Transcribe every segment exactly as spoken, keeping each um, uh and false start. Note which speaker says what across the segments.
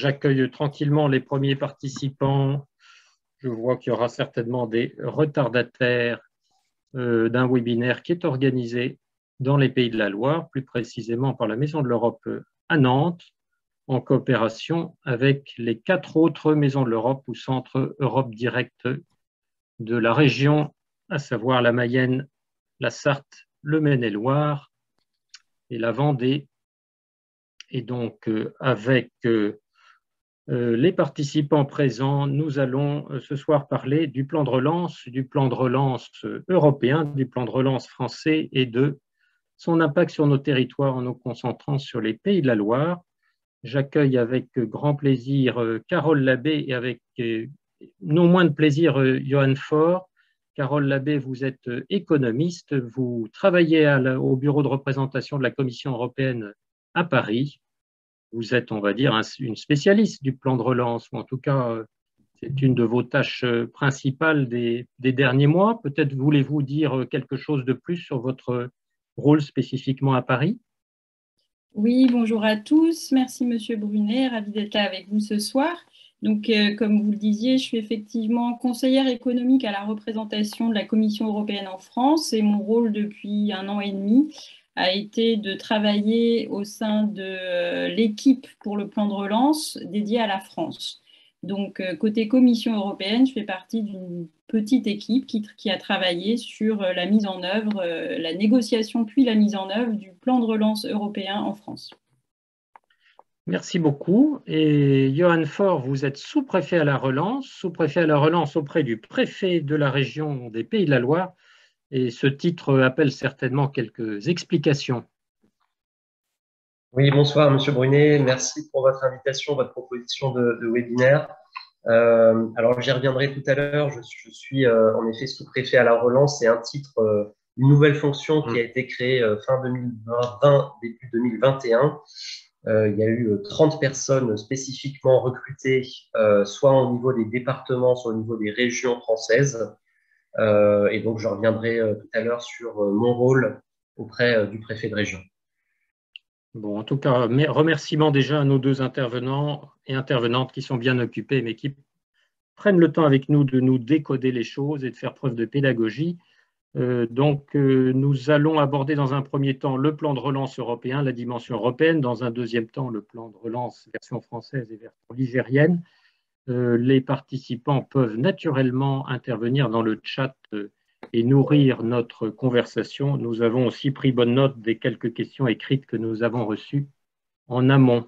Speaker 1: j'accueille tranquillement les premiers participants. Je vois qu'il y aura certainement des retardataires euh, d'un webinaire qui est organisé dans les Pays de la Loire, plus précisément par la Maison de l'Europe à Nantes, en coopération avec les quatre autres Maisons de l'Europe ou Centres Europe Direct de la région, à savoir la Mayenne, la Sarthe, le Maine-et-Loire et la Vendée. Et donc, euh, avec euh, euh, les participants présents, nous allons euh, ce soir parler du plan de relance, du plan de relance euh, européen, du plan de relance français et de son impact sur nos territoires en nous concentrant sur les Pays de la Loire. J'accueille avec grand plaisir euh, Carole Labbé et avec euh, non moins de plaisir euh, Johan Faure. Carole Labbé, vous êtes euh, économiste, vous travaillez à la, au bureau de représentation de la Commission européenne à Paris. Vous êtes, on va dire, un, une spécialiste du plan de relance, ou en tout cas, euh, c'est une de vos tâches euh, principales des, des derniers mois. Peut-être voulez-vous dire quelque chose de plus sur votre rôle spécifiquement à Paris?
Speaker 2: Oui, bonjour à tous. Merci Monsieur Brunet, ravi d'être là avec vous ce soir. Donc, euh, comme vous le disiez, je suis effectivement conseillère économique à la représentation de la Commission européenne en France et mon rôle depuis un an et demi a été de travailler au sein de euh, l'équipe pour le plan de relance dédié à la France. Donc, euh, côté Commission européenne, je fais partie d'une petite équipe qui, qui a travaillé sur euh, la mise en œuvre, euh, la négociation puis la mise en œuvre du plan de relance européen en France.
Speaker 1: Merci beaucoup. Et Johan Faure, vous êtes sous-préfet à la relance, sous-préfet à la relance auprès du préfet de la région des Pays de la Loire. Et ce titre appelle certainement quelques explications.
Speaker 3: Oui, bonsoir Monsieur Brunet. Merci pour votre invitation, votre proposition de, de webinaire. Euh, alors, j'y reviendrai tout à l'heure. Je, je suis euh, en effet sous-préfet à la relance. C'est un titre, euh, une nouvelle fonction qui a été créée euh, fin deux mille vingt, début deux mille vingt et un. Euh, il y a eu trente personnes spécifiquement recrutées, euh, soit au niveau des départements, soit au niveau des régions françaises. Euh, et donc, je reviendrai euh, tout à l'heure sur euh, mon rôle auprès euh, du préfet de région.
Speaker 1: Bon, en tout cas, remerciements déjà à nos deux intervenants et intervenantes qui sont bien occupés, mais qui prennent le temps avec nous de nous décoder les choses et de faire preuve de pédagogie. Euh, donc, euh, nous allons aborder dans un premier temps le plan de relance européen, la dimension européenne, dans un deuxième temps le plan de relance version française et version ligérienne. Euh, les participants peuvent naturellement intervenir dans le chat euh, et nourrir notre conversation. Nous avons aussi pris bonne note des quelques questions écrites que nous avons reçues en amont.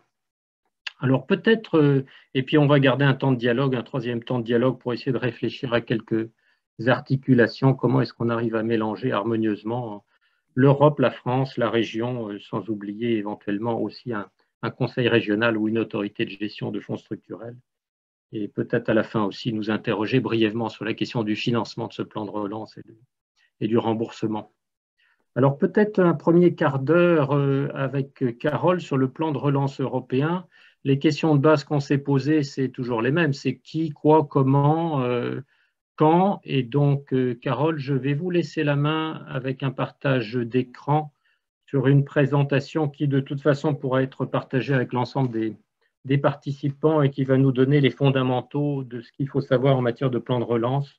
Speaker 1: Alors peut-être, euh, et puis on va garder un temps de dialogue, un troisième temps de dialogue pour essayer de réfléchir à quelques articulations, comment est-ce qu'on arrive à mélanger harmonieusement l'Europe, la France, la région, euh, sans oublier éventuellement aussi un, un conseil régional ou une autorité de gestion de fonds structurels. Et peut-être à la fin aussi nous interroger brièvement sur la question du financement de ce plan de relance et, de, et du remboursement. Alors peut-être un premier quart d'heure euh, avec Carole sur le plan de relance européen. Les questions de base qu'on s'est posées, c'est toujours les mêmes. C'est qui, quoi, comment, euh, quand. Et donc, euh, Carole, je vais vous laisser la main avec un partage d'écran sur une présentation qui, de toute façon, pourra être partagée avec l'ensemble des, des participants et qui va nous donner les fondamentaux de ce qu'il faut savoir en matière de plan de relance.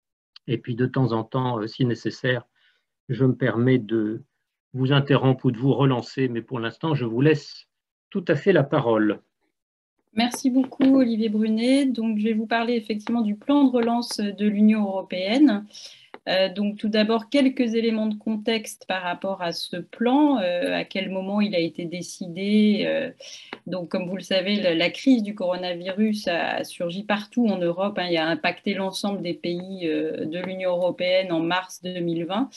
Speaker 1: Et puis, de temps en temps, si nécessaire, je me permets de vous interrompre ou de vous relancer, mais pour l'instant, je vous laisse tout à fait la parole.
Speaker 2: Merci beaucoup, Olivier Brunet. Donc, je vais vous parler effectivement du plan de relance de l'Union européenne. Euh, donc, tout d'abord, quelques éléments de contexte par rapport à ce plan, euh, à quel moment il a été décidé. Euh, donc, comme vous le savez, la, la crise du coronavirus a, a surgi partout en Europe. Hein, il a impacté l'ensemble des pays euh, de l'Union européenne en mars deux mille vingt.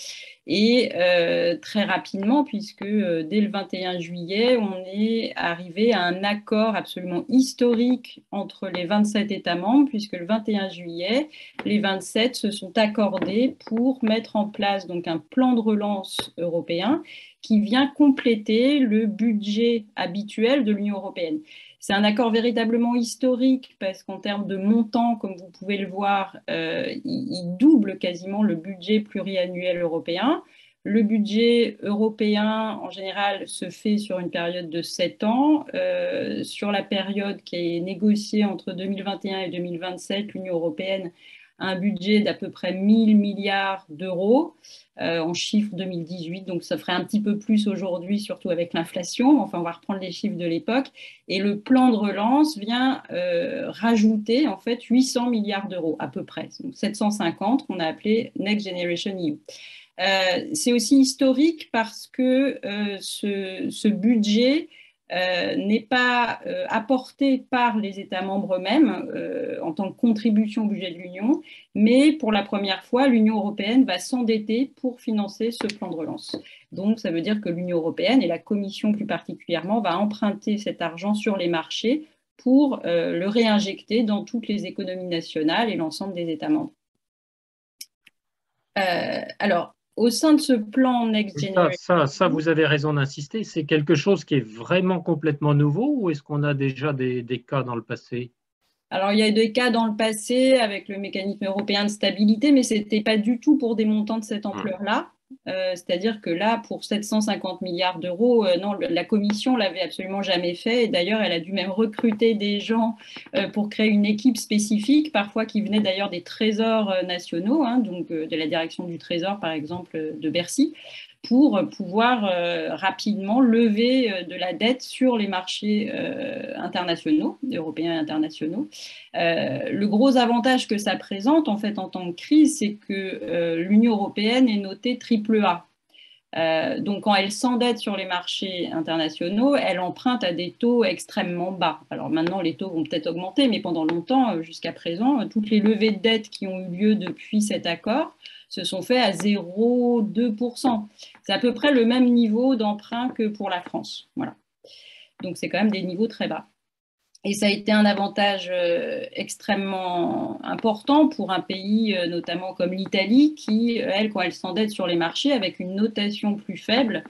Speaker 2: Et euh, très rapidement, puisque euh, dès le vingt et un juillet, on est arrivé à un accord absolument historique entre les vingt-sept États membres, puisque le vingt et un juillet, les vingt-sept se sont accordés pour mettre en place donc un plan de relance européen qui vient compléter le budget habituel de l'Union européenne. C'est un accord véritablement historique parce qu'en termes de montant, comme vous pouvez le voir, euh, il, il double quasiment le budget pluriannuel européen. Le budget européen, en général, se fait sur une période de sept ans. Euh, sur la période qui est négociée entre deux mille vingt et un et deux mille vingt-sept, l'Union européenne a un budget d'à peu près mille milliards d'euros euh, en chiffres deux mille dix-huit. Donc, ça ferait un petit peu plus aujourd'hui, surtout avec l'inflation. Enfin, on va reprendre les chiffres de l'époque. Et le plan de relance vient euh, rajouter, en fait, huit cents milliards d'euros à peu près. Donc, sept cent cinquante qu'on a appelé Next Generation E U. Euh, c'est aussi historique parce que euh, ce, ce budget euh, n'est pas euh, apporté par les États membres eux-mêmes euh, en tant que contribution au budget de l'Union, mais pour la première fois, l'Union européenne va s'endetter pour financer ce plan de relance. Donc, ça veut dire que l'Union européenne, et la Commission plus particulièrement, va emprunter cet argent sur les marchés pour euh, le réinjecter dans toutes les économies nationales et l'ensemble des États membres. Euh, alors, au sein de ce plan Next Generation…
Speaker 1: Ça, ça, ça, vous avez raison d'insister, c'est quelque chose qui est vraiment complètement nouveau ou est-ce qu'on a déjà des, des cas dans le passé?
Speaker 2: Alors, il y a eu des cas dans le passé avec le mécanisme européen de stabilité, mais ce n'était pas du tout pour des montants de cette ampleur-là. Euh, c'est-à-dire que là, pour sept cent cinquante milliards d'euros, euh, non, la Commission l'avait absolument jamais fait. Et d'ailleurs, elle a dû même recruter des gens euh, pour créer une équipe spécifique, parfois qui venaient d'ailleurs des trésors euh, nationaux, hein, donc euh, de la direction du Trésor, par exemple, de Bercy, pour pouvoir euh, rapidement lever euh, de la dette sur les marchés euh, internationaux, européens et internationaux. Euh, le gros avantage que ça présente en fait en temps de crise, c'est que euh, l'Union européenne est notée triple A. Euh, donc, quand elle s'endette sur les marchés internationaux, elle emprunte à des taux extrêmement bas. Alors maintenant, les taux vont peut-être augmenter, mais pendant longtemps, jusqu'à présent, toutes les levées de dette qui ont eu lieu depuis cet accord se sont faites à zéro virgule deux pour cent. C'est à peu près le même niveau d'emprunt que pour la France. Voilà. Donc, c'est quand même des niveaux très bas. Et ça a été un avantage euh, extrêmement important pour un pays, euh, notamment comme l'Italie, qui, elle, quand elle s'endette sur les marchés, avec une notation plus faible,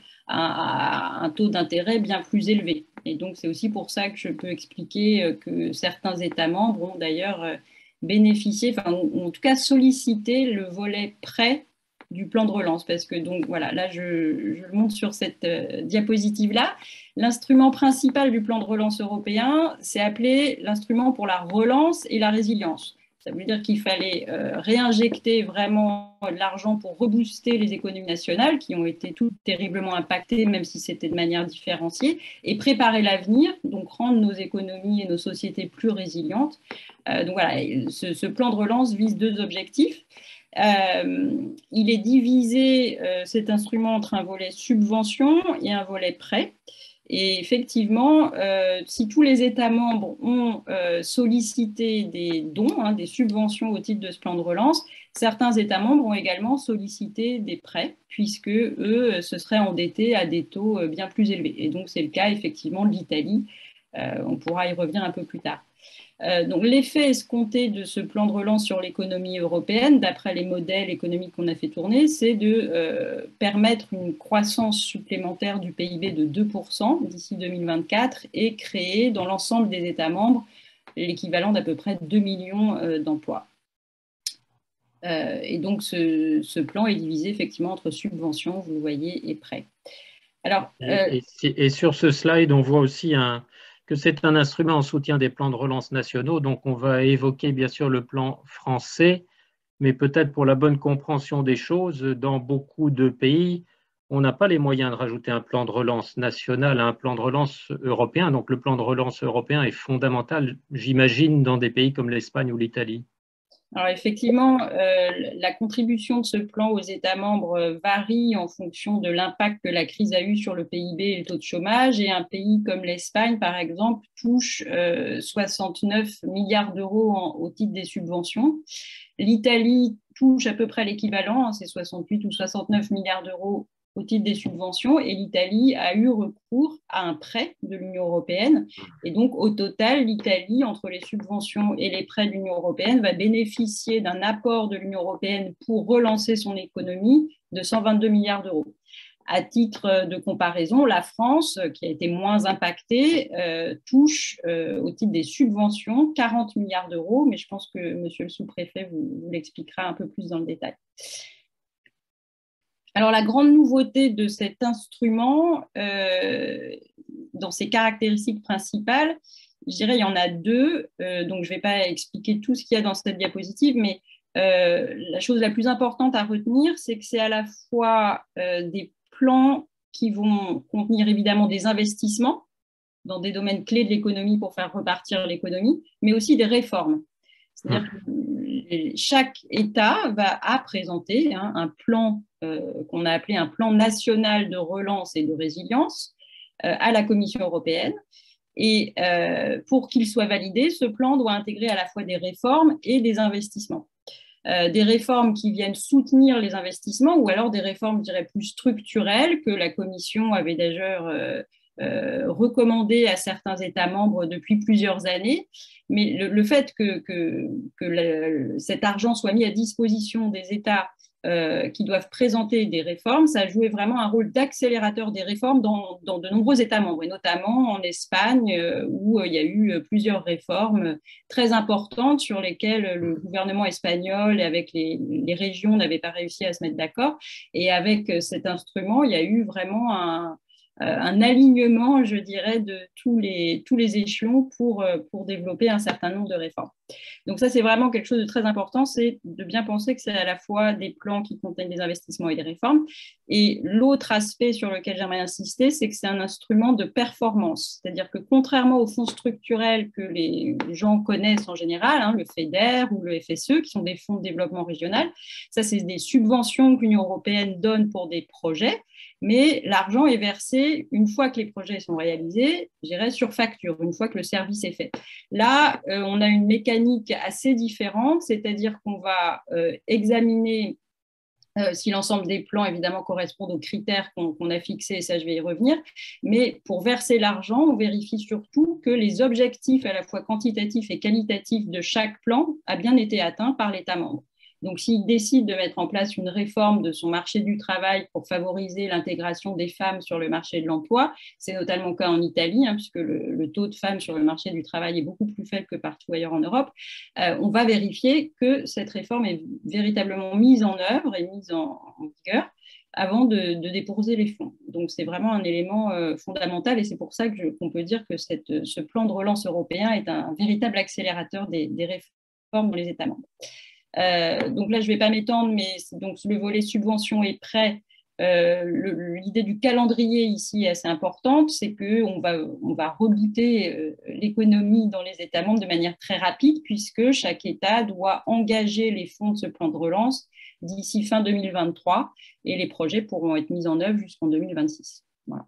Speaker 2: a, a un taux d'intérêt bien plus élevé. Et donc, c'est aussi pour ça que je peux expliquer euh, que certains États membres ont d'ailleurs euh, bénéficié, enfin, ou en tout cas sollicité le volet prêt du plan de relance. Parce que, donc, voilà, là, je, je le montre sur cette euh, diapositive-là. L'instrument principal du plan de relance européen, c'est appelé l'instrument pour la relance et la résilience. Ça veut dire qu'il fallait euh, réinjecter vraiment de l'argent pour rebooster les économies nationales qui ont été toutes terriblement impactées, même si c'était de manière différenciée, et préparer l'avenir, donc rendre nos économies et nos sociétés plus résilientes. Euh, donc voilà, ce, ce plan de relance vise deux objectifs. Euh, il est divisé, euh, cet instrument, entre un volet subvention et un volet prêt. Et effectivement, euh, si tous les États membres ont euh, sollicité des dons, hein, des subventions au titre de ce plan de relance, certains États membres ont également sollicité des prêts, puisque eux se seraient endettés à des taux bien plus élevés. Et donc, c'est le cas effectivement de l'Italie. Euh, on pourra y revenir un peu plus tard. Euh, donc, l'effet escompté de ce plan de relance sur l'économie européenne, d'après les modèles économiques qu'on a fait tourner, c'est de euh, permettre une croissance supplémentaire du P I B de deux pour cent d'ici deux mille vingt-quatre et créer dans l'ensemble des États membres l'équivalent d'à peu près deux millions euh, d'emplois. Euh, et donc, ce, ce plan est divisé effectivement entre subventions, vous le voyez, et prêts.
Speaker 1: Alors, euh... et, et, et sur ce slide, on voit aussi un... que c'est un instrument en soutien des plans de relance nationaux. Donc, on va évoquer bien sûr le plan français, mais peut-être pour la bonne compréhension des choses, dans beaucoup de pays, on n'a pas les moyens de rajouter un plan de relance national à un plan de relance européen. Donc, le plan de relance européen est fondamental, j'imagine, dans des pays comme l'Espagne ou l'Italie.
Speaker 2: Alors effectivement, euh, la contribution de ce plan aux États membres varie en fonction de l'impact que la crise a eu sur le P I B et le taux de chômage. Et un pays comme l'Espagne, par exemple, touche euh, soixante-neuf milliards d'euros au titre des subventions. L'Italie touche à peu près l'équivalent, hein, c'est soixante-huit ou soixante-neuf milliards d'euros au titre des subventions, et l'Italie a eu recours à un prêt de l'Union européenne. Et donc, au total, l'Italie, entre les subventions et les prêts de l'Union européenne, va bénéficier d'un apport de l'Union européenne pour relancer son économie de cent vingt-deux milliards d'euros. À titre de comparaison, la France, qui a été moins impactée, euh, touche euh, au titre des subventions quarante milliards d'euros, mais je pense que monsieur le sous-préfet vous, vous l'expliquera un peu plus dans le détail. Alors, la grande nouveauté de cet instrument, euh, dans ses caractéristiques principales, je dirais il y en a deux, euh, donc je ne vais pas expliquer tout ce qu'il y a dans cette diapositive, mais euh, la chose la plus importante à retenir, c'est que c'est à la fois euh, des plans qui vont contenir évidemment des investissements dans des domaines clés de l'économie pour faire repartir l'économie, mais aussi des réformes. C'est-à-dire que chaque État va à présenter hein, un plan euh, qu'on a appelé un plan national de relance et de résilience euh, à la Commission européenne. Et euh, pour qu'il soit validé, ce plan doit intégrer à la fois des réformes et des investissements. Euh, des réformes qui viennent soutenir les investissements ou alors des réformes, je dirais, plus structurelles que la Commission avait déjà euh, euh, recommandé à certains États membres depuis plusieurs années. Mais le, le fait que, que, que le, cet argent soit mis à disposition des États Euh, qui doivent présenter des réformes, ça a joué vraiment un rôle d'accélérateur des réformes dans, dans de nombreux États membres, et notamment en Espagne, euh, où euh, il y a eu plusieurs réformes très importantes sur lesquelles le gouvernement espagnol et avec les, les régions n'avaient pas réussi à se mettre d'accord. Et avec cet instrument, il y a eu vraiment un, un alignement, je dirais, de tous les, tous les échelons pour, pour développer un certain nombre de réformes. Donc ça, c'est vraiment quelque chose de très important, c'est de bien penser que c'est à la fois des plans qui contiennent des investissements et des réformes. Et l'autre aspect sur lequel j'aimerais insister, c'est que c'est un instrument de performance. C'est-à-dire que contrairement aux fonds structurels que les gens connaissent en général, hein, le FEDER ou le F S E, qui sont des fonds de développement régional, ça, c'est des subventions que l'Union européenne donne pour des projets. Mais l'argent est versé une fois que les projets sont réalisés, je dirais sur facture, une fois que le service est fait. Là, euh, on a une mécanique assez différente, c'est-à-dire qu'on va euh, examiner euh, si l'ensemble des plans, évidemment, correspondent aux critères qu'on qu'on a fixés, ça je vais y revenir, mais pour verser l'argent, on vérifie surtout que les objectifs à la fois quantitatifs et qualitatifs de chaque plan a bien été atteints par l'État membre. Donc, s'il décide de mettre en place une réforme de son marché du travail pour favoriser l'intégration des femmes sur le marché de l'emploi, c'est notamment le cas en Italie, hein, puisque le, le taux de femmes sur le marché du travail est beaucoup plus faible que partout ailleurs en Europe, euh, on va vérifier que cette réforme est véritablement mise en œuvre et mise en, en vigueur avant de, de déposer les fonds. Donc, c'est vraiment un élément euh, fondamental et c'est pour ça qu'on peut dire que cette, ce plan de relance européen est un, un véritable accélérateur des, des réformes dans les États membres. Euh, donc là, je ne vais pas m'étendre, mais donc, le volet subvention est prêt. Euh, L'idée du calendrier ici est assez importante, c'est qu'on va, on va rebooter euh, l'économie dans les États membres de manière très rapide, puisque chaque État doit engager les fonds de ce plan de relance d'ici fin deux mille vingt-trois, et les projets pourront être mis en œuvre jusqu'en deux mille vingt-six. Voilà.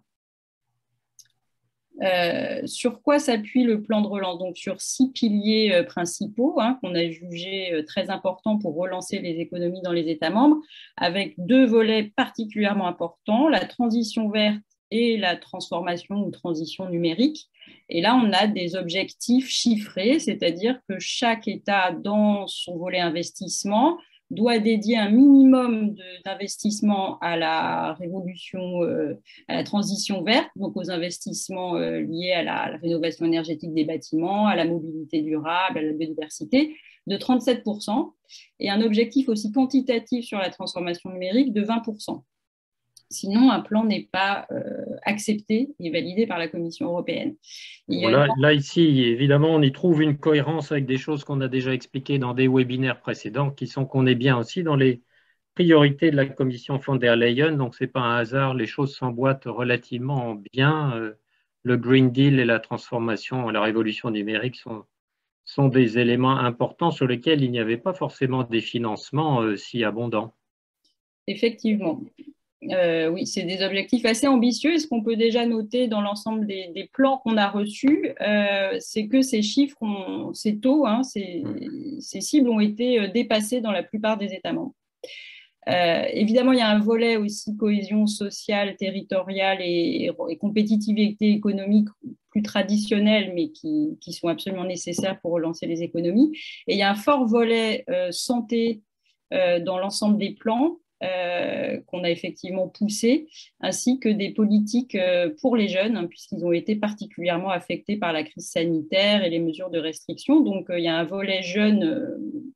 Speaker 2: Euh, sur quoi s'appuie le plan de relance? Donc sur six piliers euh, principaux hein, qu'on a jugés euh, très importants pour relancer les économies dans les États membres, avec deux volets particulièrement importants, la transition verte et la transformation ou transition numérique. Et là, on a des objectifs chiffrés, c'est-à-dire que chaque État, dans son volet investissement, doit dédier un minimum d'investissement à la révolution, euh, à la transition verte, donc aux investissements euh, liés à la, à la rénovation énergétique des bâtiments, à la mobilité durable, à la biodiversité, de trente-sept pour cent, et un objectif aussi quantitatif sur la transformation numérique de vingt pour cent. Sinon, un plan n'est pas euh, accepté et validé par la Commission européenne.
Speaker 1: Bon, là, là, ici, évidemment, on y trouve une cohérence avec des choses qu'on a déjà expliquées dans des webinaires précédents, qui sont qu'on est bien aussi dans les priorités de la Commission von der Leyen. Donc, ce n'est pas un hasard, les choses s'emboîtent relativement bien. Le Green Deal et la transformation, la révolution numérique sont, sont des éléments importants sur lesquels il n'y avait pas forcément des financements euh, si abondants.
Speaker 2: Effectivement. Euh, oui, c'est des objectifs assez ambitieux. Et ce qu'on peut déjà noter dans l'ensemble des, des plans qu'on a reçus, euh, c'est que ces chiffres, ont, ces taux, hein, ces, ces cibles ont été dépassés dans la plupart des États membres. Euh, évidemment, il y a un volet aussi cohésion sociale, territoriale et, et compétitivité économique plus traditionnelle, mais qui, qui sont absolument nécessaires pour relancer les économies. Et il y a un fort volet euh, santé euh, dans l'ensemble des plans. Euh, qu'on a effectivement poussé, ainsi que des politiques euh, pour les jeunes, hein, puisqu'ils ont été particulièrement affectés par la crise sanitaire et les mesures de restriction. Donc, euh, il y a un volet jeune euh,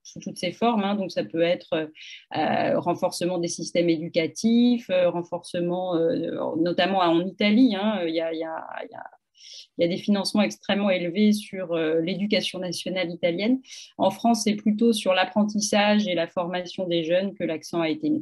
Speaker 2: sous toutes ses formes. Hein. Donc, ça peut être euh, renforcement des systèmes éducatifs, euh, renforcement, euh, notamment en Italie, hein, il y a, il y a, il y a Il y a des financements extrêmement élevés sur euh, l'éducation nationale italienne. En France, c'est plutôt sur l'apprentissage et la formation des jeunes que l'accent a été mis.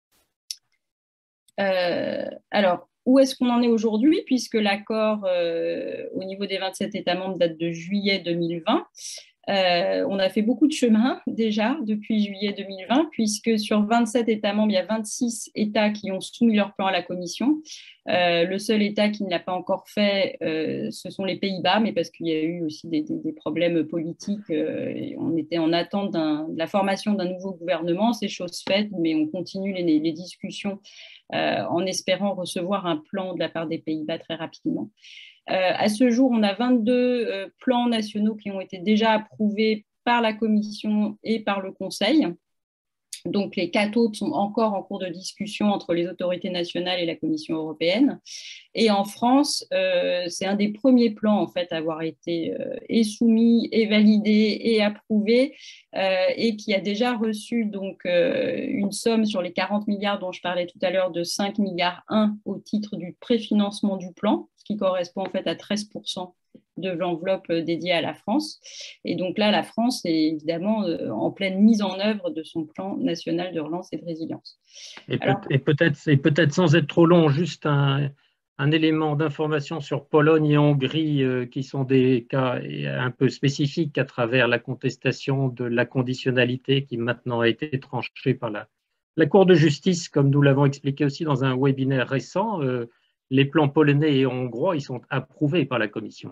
Speaker 2: Euh, alors, où est-ce qu'on en est aujourd'hui, puisque l'accord euh, au niveau des vingt-sept États membres date de juillet deux mille vingt. Euh, on a fait beaucoup de chemin déjà depuis juillet deux mille vingt, puisque sur vingt-sept États membres, il y a vingt-six États qui ont soumis leur plan à la Commission. Euh, le seul État qui ne l'a pas encore fait, euh, ce sont les Pays-Bas, mais parce qu'il y a eu aussi des, des, des problèmes politiques. Euh, et on était en attente de la formation d'un nouveau gouvernement, c'est chose faite, mais on continue les, les discussions euh, en espérant recevoir un plan de la part des Pays-Bas très rapidement. Euh, à ce jour, on a vingt-deux euh, plans nationaux qui ont été déjà approuvés par la Commission et par le Conseil. Donc, les quatre autres sont encore en cours de discussion entre les autorités nationales et la Commission européenne. Et en France, euh, c'est un des premiers plans en fait à avoir été euh, et soumis, et validé, et approuvé, euh, et qui a déjà reçu donc euh, une somme sur les quarante milliards dont je parlais tout à l'heure de cinq milliards un au titre du préfinancement du plan, ce qui correspond en fait à treize pour cent de l'enveloppe dédiée à la France. Et donc là, la France est évidemment en pleine mise en œuvre de son plan national de relance et de résilience.
Speaker 1: Et, Alors, peut, et peut-être et peut-être sans être trop long, juste un, un élément d'information sur Pologne et Hongrie, euh, qui sont des cas un peu spécifiques à travers la contestation de la conditionnalité qui maintenant a été tranchée par la, la Cour de justice, comme nous l'avons expliqué aussi dans un webinaire récent. Euh, les plans polonais et hongrois, ils sont approuvés par la Commission.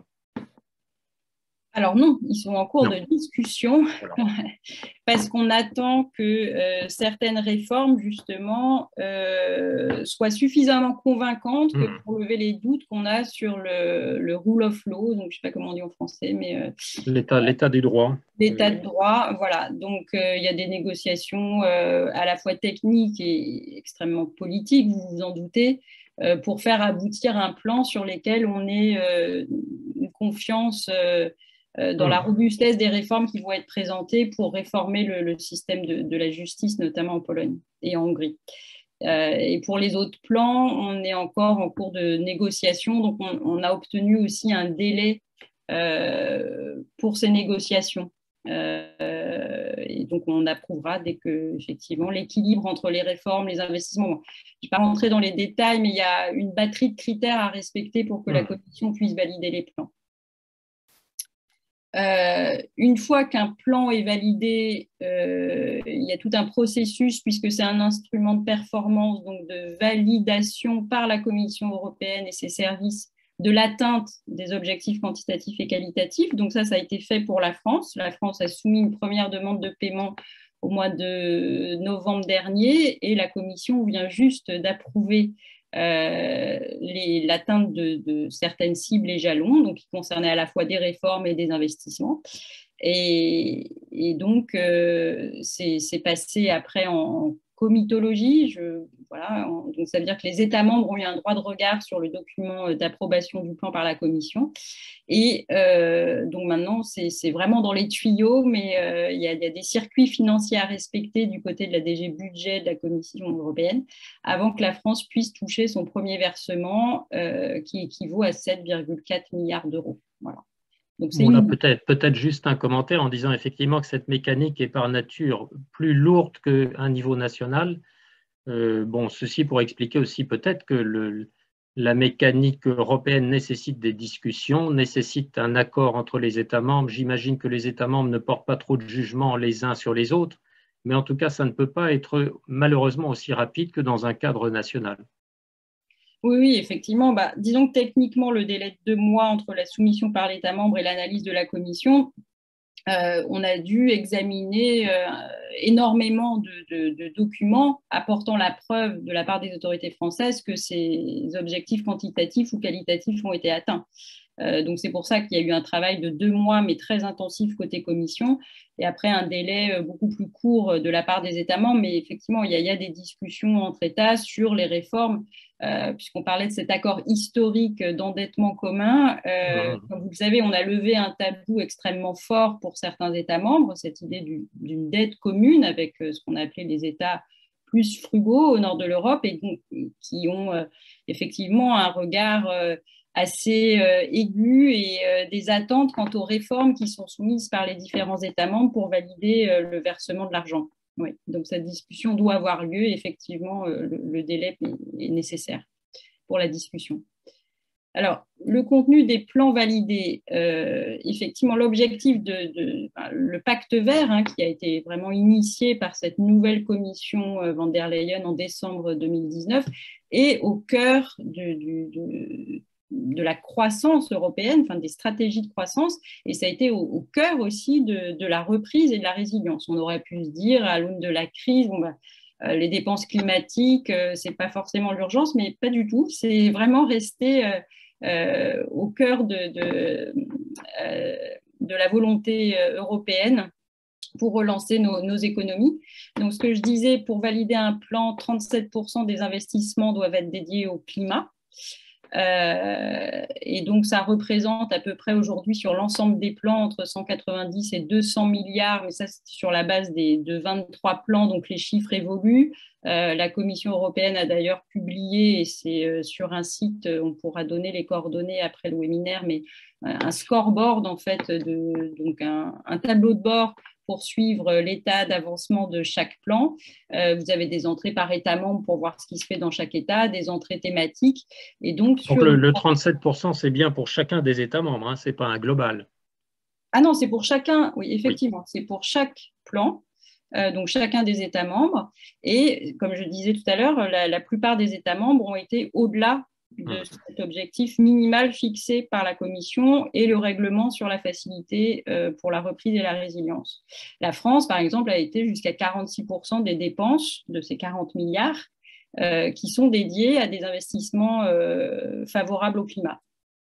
Speaker 2: Alors non, ils sont en cours
Speaker 1: non.
Speaker 2: de discussion,
Speaker 1: voilà.
Speaker 2: Parce qu'on attend que euh, certaines réformes, justement, euh, soient suffisamment convaincantes que mmh. pour lever les doutes qu'on a sur le, le rule of law, donc je ne sais pas comment on dit en français, mais… Euh,
Speaker 1: l'état, euh, l'état du droit.
Speaker 2: L'état de droit, voilà. Donc, euh, il y a des négociations euh, à la fois techniques et extrêmement politiques, vous vous en doutez, euh, pour faire aboutir un plan sur lequel on ait euh, une confiance… Euh, dans la robustesse des réformes qui vont être présentées pour réformer le, le système de, de la justice, notamment en Pologne et en Hongrie. Euh, et pour les autres plans, on est encore en cours de négociation, donc on, on a obtenu aussi un délai euh, pour ces négociations. Euh, et donc on approuvera dès que effectivement l'équilibre entre les réformes, les investissements. Bon, je ne vais pas rentrer dans les détails, mais il y a une batterie de critères à respecter pour que mmh. la Commission puisse valider les plans. Euh, une fois qu'un plan est validé, euh, il y a tout un processus, puisque c'est un instrument de performance, donc de validation par la Commission européenne et ses services de l'atteinte des objectifs quantitatifs et qualitatifs. Donc ça, ça a été fait pour la France. La France a soumis une première demande de paiement au mois de novembre dernier et la Commission vient juste d'approuver Euh, l'atteinte de, de certaines cibles et jalons, donc qui concernaient à la fois des réformes et des investissements. Et, et donc, euh, c'est passé après en, en comitologie. Je, voilà, en, donc ça veut dire que les États membres ont eu un droit de regard sur le document d'approbation du plan par la Commission. Et euh, donc maintenant, c'est vraiment dans les tuyaux, mais euh, il y a, y a des circuits financiers à respecter du côté de la D G Budget de la Commission européenne avant que la France puisse toucher son premier versement euh, qui équivaut à sept virgule quatre milliards d'euros. Voilà.
Speaker 1: Donc voilà, peut-être peut-être juste un commentaire en disant effectivement que cette mécanique est par nature plus lourde qu'un niveau national. Euh, bon, ceci pour expliquer aussi peut-être que le, la mécanique européenne nécessite des discussions, nécessite un accord entre les États membres. J'imagine que les États membres ne portent pas trop de jugement les uns sur les autres, mais en tout cas, ça ne peut pas être malheureusement aussi rapide que dans un cadre national.
Speaker 2: Oui, oui, effectivement. Bah, disons que techniquement, le délai de deux mois entre la soumission par l'État membre et l'analyse de la Commission, euh, on a dû examiner euh, énormément de, de, de documents apportant la preuve de la part des autorités françaises que ces objectifs quantitatifs ou qualitatifs ont été atteints. Euh, donc, c'est pour ça qu'il y a eu un travail de deux mois, mais très intensif côté commission, et après un délai beaucoup plus court de la part des États membres. Mais effectivement, il y a, il y a des discussions entre États sur les réformes, euh, puisqu'on parlait de cet accord historique d'endettement commun. Euh,
Speaker 1: Mmh.
Speaker 2: comme vous le savez, on a levé un tabou extrêmement fort pour certains États membres, cette idée du, d'une dette commune avec ce qu'on a appelé les États plus frugaux au nord de l'Europe et donc, qui ont euh, effectivement un regard euh, assez euh, aigu et euh, des attentes quant aux réformes qui sont soumises par les différents États membres pour valider euh, le versement de l'argent. Oui. Donc cette discussion doit avoir lieu. Effectivement, euh, le, le délai est, est nécessaire pour la discussion. Alors, le contenu des plans validés, euh, effectivement, l'objectif de, de enfin, le pacte vert, hein, qui a été vraiment initié par cette nouvelle commission euh, Van der Leyen en décembre deux mille dix-neuf, est au cœur de, de, de, de la croissance européenne, enfin des stratégies de croissance, et ça a été au, au cœur aussi de, de la reprise et de la résilience. On aurait pu se dire, à l'aune de la crise, bon ben, euh, les dépenses climatiques, euh, ce n'est pas forcément l'urgence, mais pas du tout. C'est vraiment resté euh, euh, au cœur de, de, euh, de la volonté européenne pour relancer nos, nos économies. Donc, ce que je disais, pour valider un plan, trente-sept pour cent des investissements doivent être dédiés au climat. Euh, et donc, ça représente à peu près aujourd'hui sur l'ensemble des plans entre cent quatre-vingt-dix et deux cents milliards, mais ça, c'est sur la base des, de vingt-trois plans, donc les chiffres évoluent. Euh, la Commission européenne a d'ailleurs publié, et c'est euh, sur un site, on pourra donner les coordonnées après le webinaire, mais euh, un scoreboard, en fait, de, donc un, un tableau de bord pour suivre l'état d'avancement de chaque plan. Euh, vous avez des entrées par État membre pour voir ce qui se fait dans chaque État, des entrées thématiques. Et donc,
Speaker 1: Donc
Speaker 2: sur...
Speaker 1: le, le trente-sept pour cent, c'est bien pour chacun des États membres, hein, ce n'est pas un global.
Speaker 2: Ah non, c'est pour chacun, oui, effectivement, oui. C'est pour chaque plan, euh, donc chacun des États membres. Et comme je disais tout à l'heure, la, la plupart des États membres ont été au-delà de cet objectif minimal fixé par la Commission et le règlement sur la facilité euh, pour la reprise et la résilience. La France, par exemple, a été jusqu'à quarante-six pour cent des dépenses de ces quarante milliards euh, qui sont dédiés à des investissements euh, favorables au climat.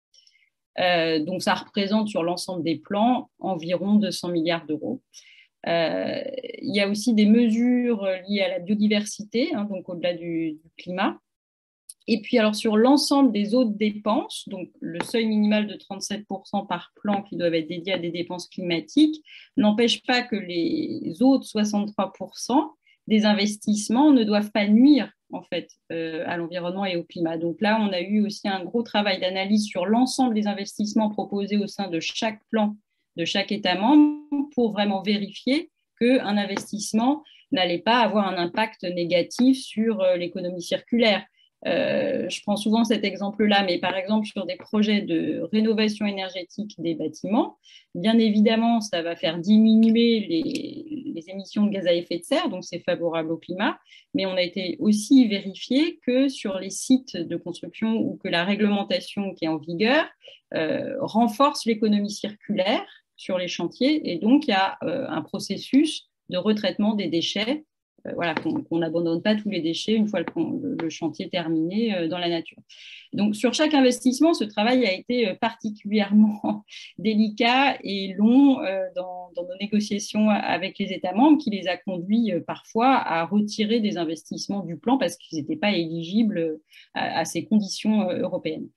Speaker 2: Euh, donc, ça représente sur l'ensemble des plans environ deux cents milliards d'euros. Euh, il y a aussi des mesures liées à la biodiversité, hein, donc au-delà du, du climat. Et puis, alors, sur l'ensemble des autres dépenses, donc le seuil minimal de trente-sept pour cent par plan qui doivent être dédiés à des dépenses climatiques, n'empêche pas que les autres soixante-trois pour cent des investissements ne doivent pas nuire, en fait, euh, à l'environnement et au climat. Donc là, on a eu aussi un gros travail d'analyse sur l'ensemble des investissements proposés au sein de chaque plan de chaque État membre pour vraiment vérifier qu'un investissement n'allait pas avoir un impact négatif sur euh, l'économie circulaire. Euh, je prends souvent cet exemple-là, mais par exemple sur des projets de rénovation énergétique des bâtiments, bien évidemment, ça va faire diminuer les, les émissions de gaz à effet de serre, donc c'est favorable au climat, mais on a été aussi vérifié que sur les sites de construction ou que la réglementation qui est en vigueur euh, renforce l'économie circulaire sur les chantiers, et donc il y a euh, un processus de retraitement des déchets. Euh, voilà, qu'on n'abandonne pas tous les déchets une fois le, le chantier terminé euh, dans la nature. Donc, sur chaque investissement, ce travail a été particulièrement délicat et long euh, dans, dans nos négociations avec les États membres, qui les a conduits euh, parfois à retirer des investissements du plan parce qu'ils n'étaient pas éligibles à, à ces conditions euh, européennes.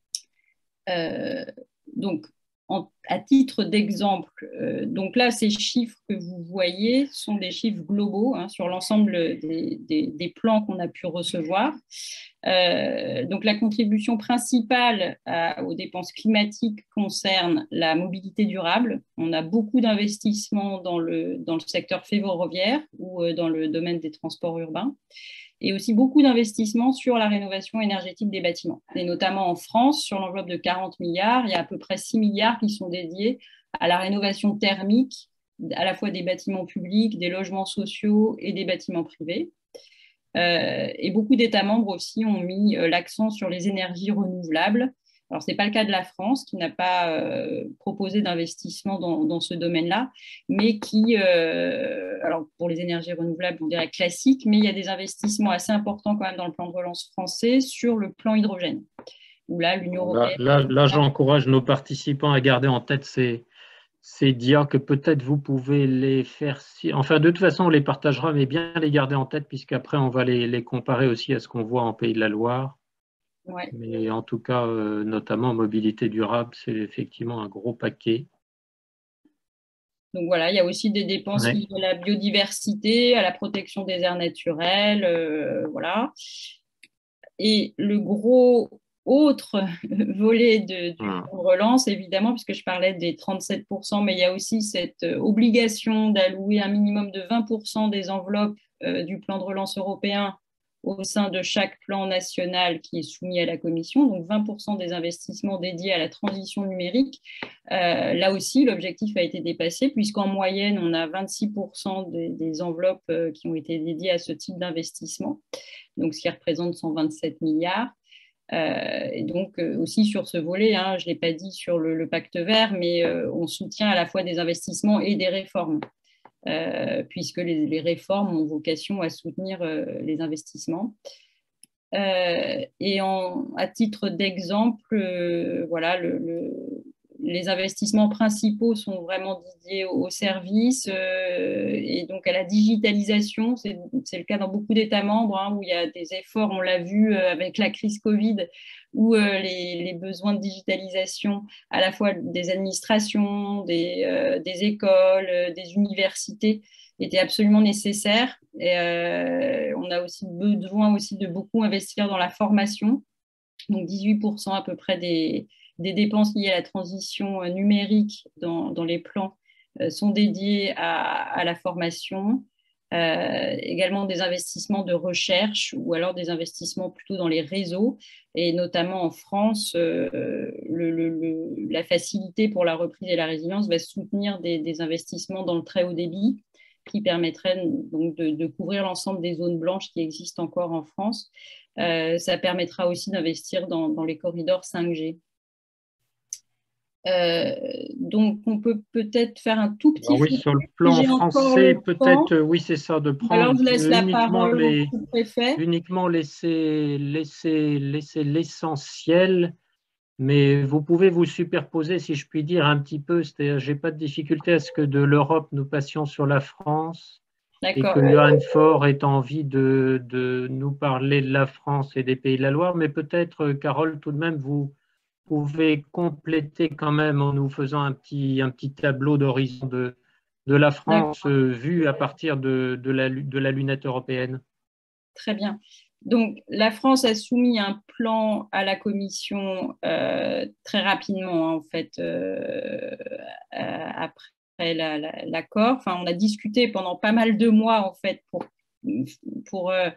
Speaker 2: Euh, donc, En, à titre d'exemple, euh, donc là, ces chiffres que vous voyez sont des chiffres globaux hein, sur l'ensemble des, des, des plans qu'on a pu recevoir. Euh, donc la contribution principale à, aux dépenses climatiques concerne la mobilité durable. On a beaucoup d'investissements dans le, dans le secteur ferroviaire ou euh, dans le domaine des transports urbains, et aussi beaucoup d'investissements sur la rénovation énergétique des bâtiments. Et notamment en France, sur l'enveloppe de quarante milliards, il y a à peu près six milliards qui sont dédiés à la rénovation thermique, à la fois des bâtiments publics, des logements sociaux et des bâtiments privés. Euh, et beaucoup d'États membres aussi ont mis euh, l'accent sur les énergies renouvelables. Alors, ce n'est pas le cas de la France, qui n'a pas euh, proposé d'investissement dans, dans ce domaine-là, mais qui, euh, alors pour les énergies renouvelables, on dirait classiques, mais il y a des investissements assez importants quand même dans le plan de relance français sur le plan hydrogène. où là, l'Union
Speaker 1: Là,
Speaker 2: européenne…
Speaker 1: là, là j'encourage nos participants à garder en tête ces, ces dias que peut-être vous pouvez les faire… Si, enfin, de toute façon, on les partagera, mais bien les garder en tête, puisqu'après, on va les, les comparer aussi à ce qu'on voit en Pays de la Loire.
Speaker 2: Ouais.
Speaker 1: Mais en tout cas, euh, notamment mobilité durable, c'est effectivement un gros paquet.
Speaker 2: Donc voilà, il y a aussi des dépenses
Speaker 1: Ouais.
Speaker 2: liées à la biodiversité, à la protection des aires naturelles, euh, voilà. Et le gros autre volet de, du
Speaker 1: Hum.
Speaker 2: plan de relance, évidemment, puisque je parlais des trente-sept pour cent, mais il y a aussi cette obligation d'allouer un minimum de vingt pour cent des enveloppes euh, du plan de relance européen au sein de chaque plan national qui est soumis à la Commission, donc vingt pour cent des investissements dédiés à la transition numérique. Euh, là aussi, l'objectif a été dépassé, puisqu'en moyenne, on a vingt-six pour cent des, des enveloppes euh, qui ont été dédiées à ce type d'investissement, donc ce qui représente cent vingt-sept milliards. Euh, et donc euh, aussi sur ce volet, hein, je ne l'ai pas dit sur le, le pacte vert, mais euh, on soutient à la fois des investissements et des réformes, euh, puisque les, les réformes ont vocation à soutenir euh, les investissements. Euh, et en, à titre d'exemple, euh, voilà, le, le, les investissements principaux sont vraiment dédiés aux, aux services euh, et donc à la digitalisation. C'est le cas dans beaucoup d'États membres hein, où il y a des efforts, on l'a vu euh, avec la crise Covid, où euh, les, les besoins de digitalisation à la fois des administrations, des, euh, des écoles, euh, des universités étaient absolument nécessaires. Et euh, on a aussi besoin aussi de beaucoup investir dans la formation. Donc dix-huit pour cent à peu près des, des dépenses liées à la transition numérique dans, dans les plans euh, sont dédiées à, à la formation. Euh, également des investissements de recherche ou alors des investissements plutôt dans les réseaux. Et notamment en France, euh, le, le, le, la facilité pour la reprise et la résilience va soutenir des, des investissements dans le très haut débit qui permettraient donc de, de couvrir l'ensemble des zones blanches qui existent encore en France. Euh, ça permettra aussi d'investir dans, dans les corridors cinq G. Euh, donc, on peut peut-être faire un tout petit…
Speaker 1: Alors oui, sur le plan français, peut-être, oui, c'est ça, de prendre
Speaker 2: Alors, je laisse la
Speaker 1: uniquement
Speaker 2: parole
Speaker 1: les,
Speaker 2: au préfet.
Speaker 1: uniquement laisser, laisser, laisser l'essentiel, mais vous pouvez vous superposer, si je puis dire, un petit peu. C'est-à-dire, j'ai pas de difficulté à ce que de l'Europe, nous passions sur la France et que Johan Faure ait envie de, de nous parler de la France et des Pays de la Loire, mais peut-être, Carole, tout de même, vous pouvez compléter quand même en nous faisant un petit, un petit tableau d'horizon de, de la France euh, vue à partir de, de, la, de la lunette européenne.
Speaker 2: Très bien. Donc, la France a soumis un plan à la Commission euh, très rapidement, hein, en fait, euh, euh, après l'accord. La, la, enfin, on a discuté pendant pas mal de mois, en fait, pour, pour euh,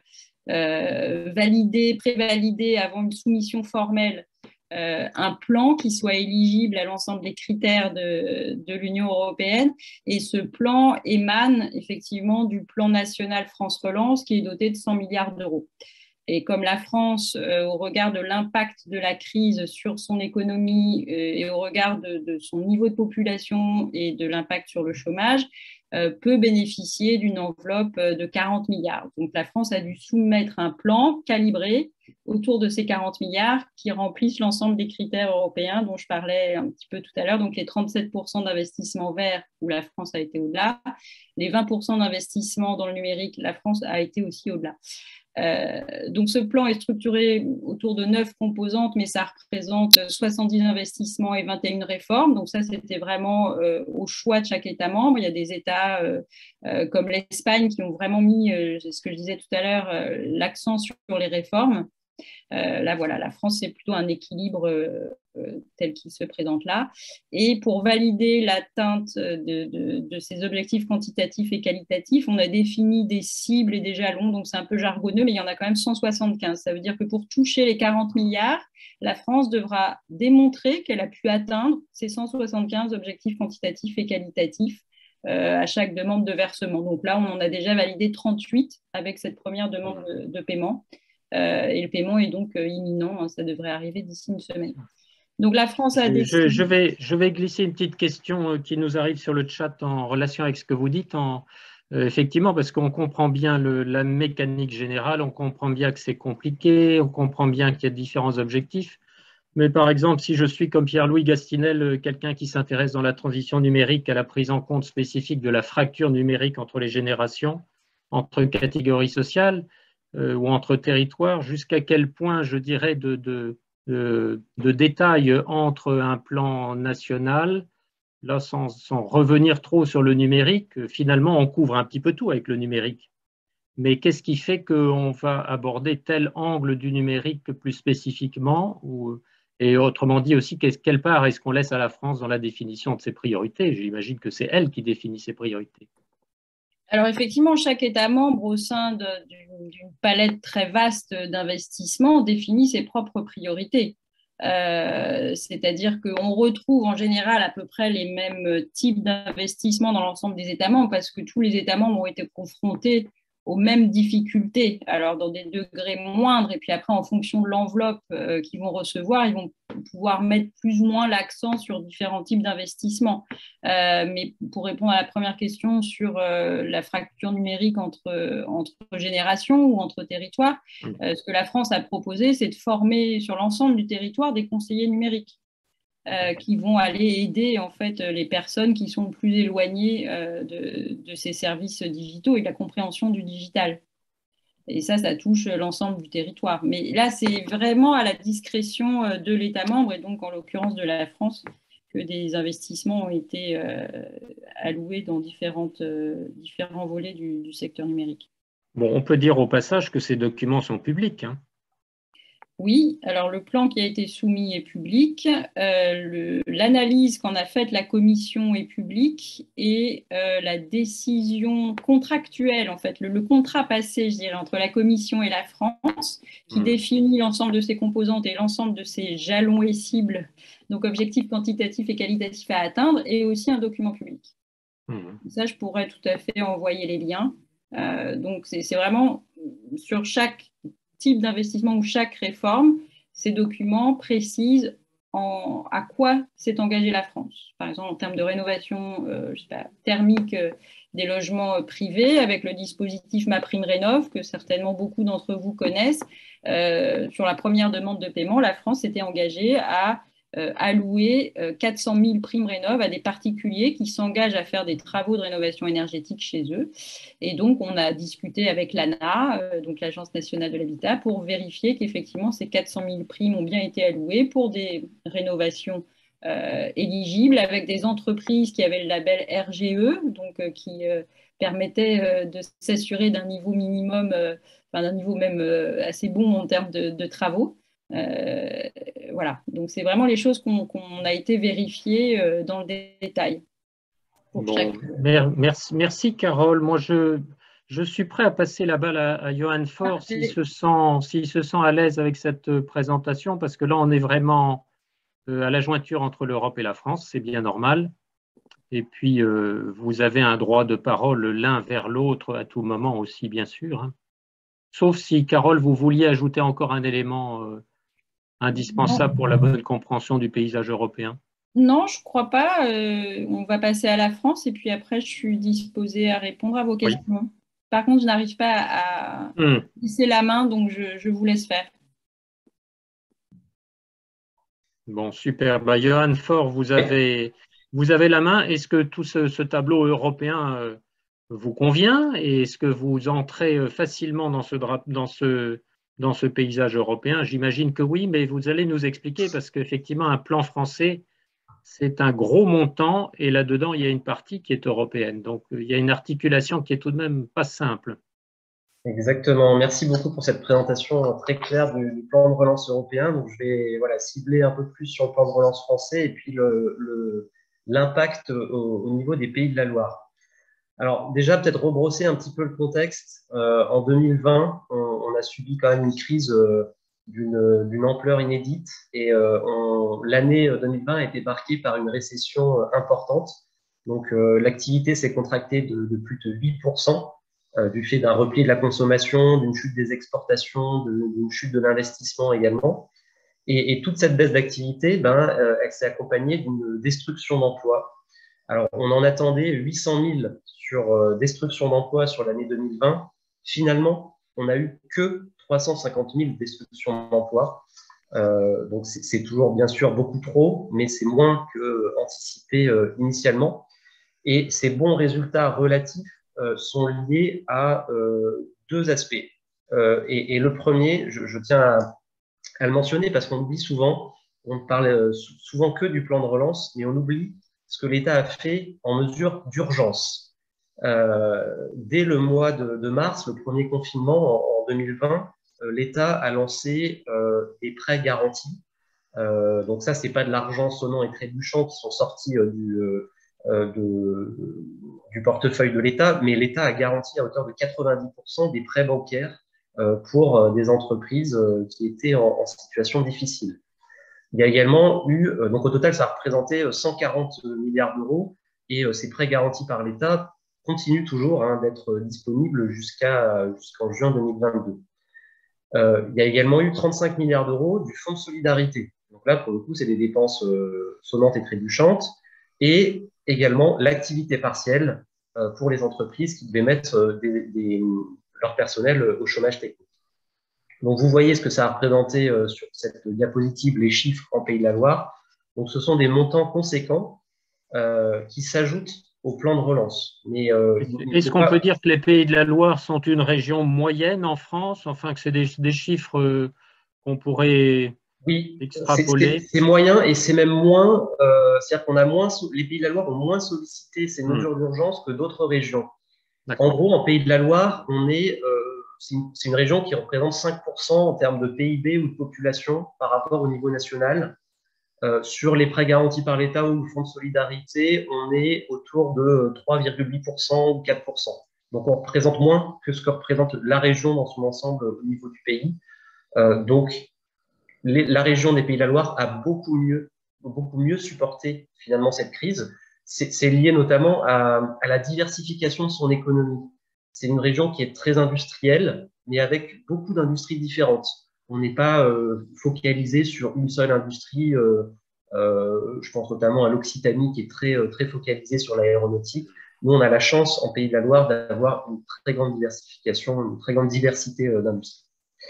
Speaker 2: euh, valider, prévalider avant une soumission formelle Euh, un plan qui soit éligible à l'ensemble des critères de, de l'Union européenne. Et ce plan émane effectivement du plan national France Relance qui est doté de cent milliards d'euros. Et comme la France, euh, au regard de l'impact de la crise sur son économie euh, et au regard de, de son niveau de population et de l'impact sur le chômage, euh, peut bénéficier d'une enveloppe de quarante milliards. Donc la France a dû soumettre un plan calibré autour de ces quarante milliards qui remplissent l'ensemble des critères européens dont je parlais un petit peu tout à l'heure, donc les trente-sept pour cent d'investissement vert où la France a été au-delà, les vingt pour cent d'investissement dans le numérique, la France a été aussi au-delà. Euh, donc ce plan est structuré autour de neuf composantes, mais ça représente soixante-dix investissements et vingt et une réformes. Donc ça, c'était vraiment euh, au choix de chaque État membre. Il y a des États euh, euh, comme l'Espagne qui ont vraiment mis, euh, ce que je disais tout à l'heure, euh, l'accent sur les réformes. Euh, là, voilà, la France, c'est plutôt un équilibre euh, euh, tel qu'il se présente là. Et pour valider l'atteinte de, de, de ces objectifs quantitatifs et qualitatifs, on a défini des cibles et des jalons. Donc, c'est un peu jargonneux, mais il y en a quand même cent soixante-quinze. Ça veut dire que pour toucher les quarante milliards, la France devra démontrer qu'elle a pu atteindre ces cent soixante-quinze objectifs quantitatifs et qualitatifs euh, à chaque demande de versement. Donc là, on en a déjà validé trente-huit avec cette première demande de, de paiement. Euh, et le paiement est donc euh, imminent, hein, ça devrait arriver d'ici une semaine. Donc la France a décidé…
Speaker 1: Je, je, vais, je vais glisser une petite question qui nous arrive sur le chat en relation avec ce que vous dites. En, euh, effectivement, parce qu'on comprend bien le, la mécanique générale, on comprend bien que c'est compliqué, on comprend bien qu'il y a différents objectifs. Mais par exemple, si je suis comme Pierre-Louis Gastinel, quelqu'un qui s'intéresse dans la transition numérique à la prise en compte spécifique de la fracture numérique entre les générations, entre catégories sociales euh, ou entre territoires, jusqu'à quel point, je dirais, de, de, de, de détails entre un plan national, là, sans, sans revenir trop sur le numérique, finalement, on couvre un petit peu tout avec le numérique. Mais qu'est-ce qui fait qu'on va aborder tel angle du numérique plus spécifiquement ou, et autrement dit aussi, quelle part est-ce qu'on laisse à la France dans la définition de ses priorités? J'imagine que c'est elle qui définit ses priorités.
Speaker 2: Alors effectivement, chaque État membre au sein d'une palette très vaste d'investissements définit ses propres priorités. Euh, C'est-à-dire qu'on retrouve en général à peu près les mêmes types d'investissements dans l'ensemble des États membres parce que tous les États membres ont été confrontés aux mêmes difficultés, alors dans des degrés moindres, et puis après, en fonction de l'enveloppe euh, qu'ils vont recevoir, ils vont pouvoir mettre plus ou moins l'accent sur différents types d'investissements. Euh, mais pour répondre à la première question sur euh, la fracture numérique entre, entre générations ou entre territoires, euh, ce que la France a proposé, c'est de former sur l'ensemble du territoire des conseillers numériques. Euh, qui vont aller aider en fait les personnes qui sont plus éloignées euh, de, de ces services digitaux et de la compréhension du digital. Et ça, ça touche l'ensemble du territoire. Mais là, c'est vraiment à la discrétion de l'État membre et donc en l'occurrence de la France que des investissements ont été euh, alloués dans différentes, euh, différents volets du, du secteur numérique.
Speaker 1: Bon, on peut dire au passage que ces documents sont publics, hein.
Speaker 2: Oui, alors le plan qui a été soumis est public, euh, l'analyse qu'en a faite la commission est publique et euh, la décision contractuelle, en fait, le, le contrat passé, je dirais, entre la commission et la France, qui mmh. définit l'ensemble de ses composantes et l'ensemble de ses jalons et cibles, donc objectifs quantitatifs et qualitatifs à atteindre, est aussi un document public. Mmh. Ça, je pourrais tout à fait envoyer les liens. Euh, donc, c'est vraiment sur chaque type d'investissement ou chaque réforme, ces documents précisent en, à quoi s'est engagée la France. Par exemple, en termes de rénovation euh, je sais pas, thermique euh, des logements euh, privés, avec le dispositif MaPrimeRénov', que certainement beaucoup d'entre vous connaissent, euh, sur la première demande de paiement, la France s'était engagée à Euh, allouer euh, quatre cent mille primes rénov' à des particuliers qui s'engagent à faire des travaux de rénovation énergétique chez eux. Et donc, on a discuté avec l'A N A, euh, donc l'Agence nationale de l'habitat, pour vérifier qu'effectivement, ces quatre cent mille primes ont bien été allouées pour des rénovations euh, éligibles avec des entreprises qui avaient le label R G E, donc euh, qui euh, permettaient euh, de s'assurer d'un niveau minimum, euh, enfin, d'un niveau même euh, assez bon en termes de, de travaux. Euh, voilà, donc c'est vraiment les choses qu'on qu'on a été vérifiées euh, dans le détail.
Speaker 1: Pour bon, chaque... merci, merci Carole. Moi, je, je suis prêt à passer la balle à, à Johan Faure s'il se sent, s'il se sent à l'aise avec cette présentation, parce que là, on est vraiment euh, à la jointure entre l'Europe et la France, c'est bien normal. Et puis, euh, vous avez un droit de parole l'un vers l'autre à tout moment aussi, bien sûr. Hein. Sauf si, Carole, vous vouliez ajouter encore un élément euh, indispensable pour la bonne compréhension du paysage européen.
Speaker 2: Non, je ne crois pas. Euh, on va passer à la France et puis après, je suis disposée à répondre à vos questions. Oui. Par contre, je n'arrive pas à glisser mmh. la main, donc je, je vous laisse faire.
Speaker 1: Bon, super. Bah, Johan Faure, vous avez, vous avez la main. Est-ce que tout ce, ce tableau européen euh, vous convient? Et est-ce que vous entrez facilement dans ce, dans ce, dans ce paysage européen? J'imagine que oui, mais vous allez nous expliquer parce qu'effectivement, un plan français, c'est un gros montant et là-dedans, il y a une partie qui est européenne. Donc, il y a une articulation qui est tout de même pas simple.
Speaker 3: Exactement. Merci beaucoup pour cette présentation très claire du, du plan de relance européen. Donc, je vais voilà, cibler un peu plus sur le plan de relance français et puis l'impact au, au niveau des Pays de la Loire. Alors, déjà, peut-être rebrosser un petit peu le contexte. Euh, en deux mille vingt, on, on a subi quand même une crise euh, d'une ampleur inédite et euh, l'année deux mille vingt a été marquée par une récession importante. Donc, euh, l'activité s'est contractée de, de plus de huit pour cent euh, du fait d'un repli de la consommation, d'une chute des exportations, d'une chute de l'investissement également. Et, et toute cette baisse d'activité, ben, euh, elle s'est accompagnée d'une destruction d'emplois. Alors, on en attendait huit cent mille sur euh, destruction d'emplois sur l'année deux mille vingt. Finalement, on n'a eu que trois cent cinquante mille destructions d'emplois. Euh, donc, c'est toujours bien sûr beaucoup trop, mais c'est moins qu'anticipé euh, initialement. Et ces bons résultats relatifs euh, sont liés à euh, deux aspects. Euh, et, et le premier, je, je tiens à, à le mentionner parce qu'on oublie souvent, on parle souvent que du plan de relance, mais on oublie ce que l'État a fait en mesure d'urgence. Euh, dès le mois de, de mars, le premier confinement en, en deux mille vingt, euh, l'État a lancé euh, des prêts garantis. Euh, donc ça, c'est pas de l'argent sonnant et trébuchant qui sont sortis euh, du, euh, de, du portefeuille de l'État, mais l'État a garanti à hauteur de quatre-vingt-dix pour cent des prêts bancaires euh, pour euh, des entreprises euh, qui étaient en, en situation difficile. Il y a également eu, euh, donc au total, ça a représenté cent quarante milliards d'euros et euh, ces prêts garantis par l'État continuent toujours hein, d'être disponibles jusqu'à jusqu'en juin deux mille vingt-deux. Euh, il y a également eu trente-cinq milliards d'euros du Fonds de solidarité. Donc là, pour le coup, c'est des dépenses euh, sonnantes et trébuchantes. Et également l'activité partielle euh, pour les entreprises qui devaient mettre euh, des, des, leur personnel au chômage technique. Donc, vous voyez ce que ça a représenté euh, sur cette diapositive, les chiffres en Pays de la Loire. Donc, ce sont des montants conséquents euh, qui s'ajoutent au plan de relance. Mais euh,
Speaker 1: est-ce qu'on pas... peut dire que les Pays de la Loire sont une région moyenne en France, enfin que c'est des, des chiffres euh, qu'on pourrait
Speaker 3: oui,
Speaker 1: extrapoler?
Speaker 3: C'est moyen et c'est même moins, euh, c'est-à-dire qu'on a moins, les Pays de la Loire ont moins sollicité ces mesures mmh. d'urgence que d'autres régions. En gros, en Pays de la Loire, on est, euh, c'est une, une région qui représente cinq pour cent en termes de P I B ou de population par rapport au niveau national. Euh, sur les prêts garantis par l'État ou le Fonds de solidarité, on est autour de trois virgule huit pour cent ou quatre pour cent. Donc, on représente moins que ce que représente la région dans son ensemble au niveau du pays. Euh, donc, les, la région des Pays de la Loire a beaucoup mieux, beaucoup mieux supporté finalement cette crise. C'est lié notamment à, à la diversification de son économie. C'est une région qui est très industrielle, mais avec beaucoup d'industries différentes. On n'est pas euh, focalisé sur une seule industrie. Euh, euh, je pense notamment à l'Occitanie qui est très, très focalisée sur l'aéronautique. Nous, on a la chance en Pays de la Loire d'avoir une très grande diversification, une très grande diversité euh, d'industries.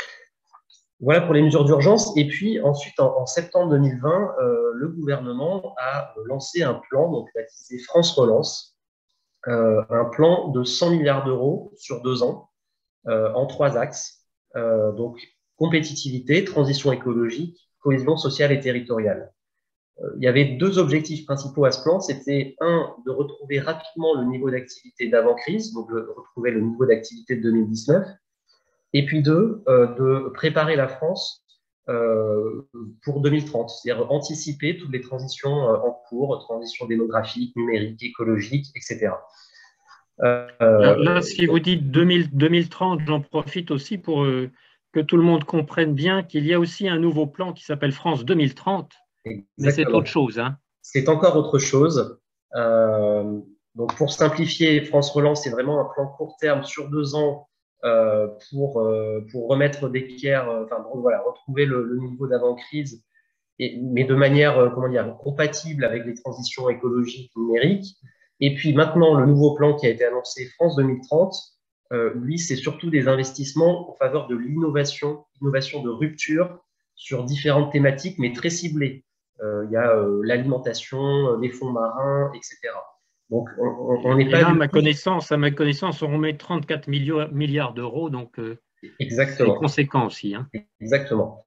Speaker 3: Voilà pour les mesures d'urgence. Et puis ensuite, en, en septembre deux mille vingt, euh, le gouvernement a lancé un plan, donc baptisé France Relance, euh, un plan de cent milliards d'euros sur deux ans, euh, en trois axes. Euh, donc compétitivité, transition écologique, cohésion sociale et territoriale. Euh, il y avait deux objectifs principaux à ce plan. C'était un, de retrouver rapidement le niveau d'activité d'avant-crise, donc de retrouver le niveau d'activité de deux mille dix-neuf. Et puis deux, euh, de préparer la France euh, pour deux mille trente, c'est-à-dire anticiper toutes les transitions euh, en cours, transitions démographiques, numériques, écologiques, et cetera.
Speaker 1: Euh, là, là, si donc, vous dites deux mille, deux mille trente, j'en profite aussi pour euh, que tout le monde comprenne bien qu'il y a aussi un nouveau plan qui s'appelle France deux mille trente, exactement. Mais c'est autre chose. Hein.
Speaker 3: C'est encore autre chose. Euh, donc, pour simplifier, France Relance, c'est vraiment un plan court terme sur deux ans Euh, pour, euh, pour remettre d'équerre, euh, enfin voilà, retrouver le, le niveau d'avant-crise, mais de manière euh, comment dire, compatible avec les transitions écologiques numériques. Et puis maintenant, le nouveau plan qui a été annoncé, France deux mille trente, euh, lui, c'est surtout des investissements en faveur de l'innovation, innovation de rupture sur différentes thématiques, mais très ciblées. Euh, il y a euh, l'alimentation, les fonds marins, et cetera. Donc, on n'est pas.
Speaker 1: Là, à ma connaissance, à ma connaissance, on met trente-quatre milliards d'euros, donc euh, c'est conséquent aussi. Hein.
Speaker 3: Exactement.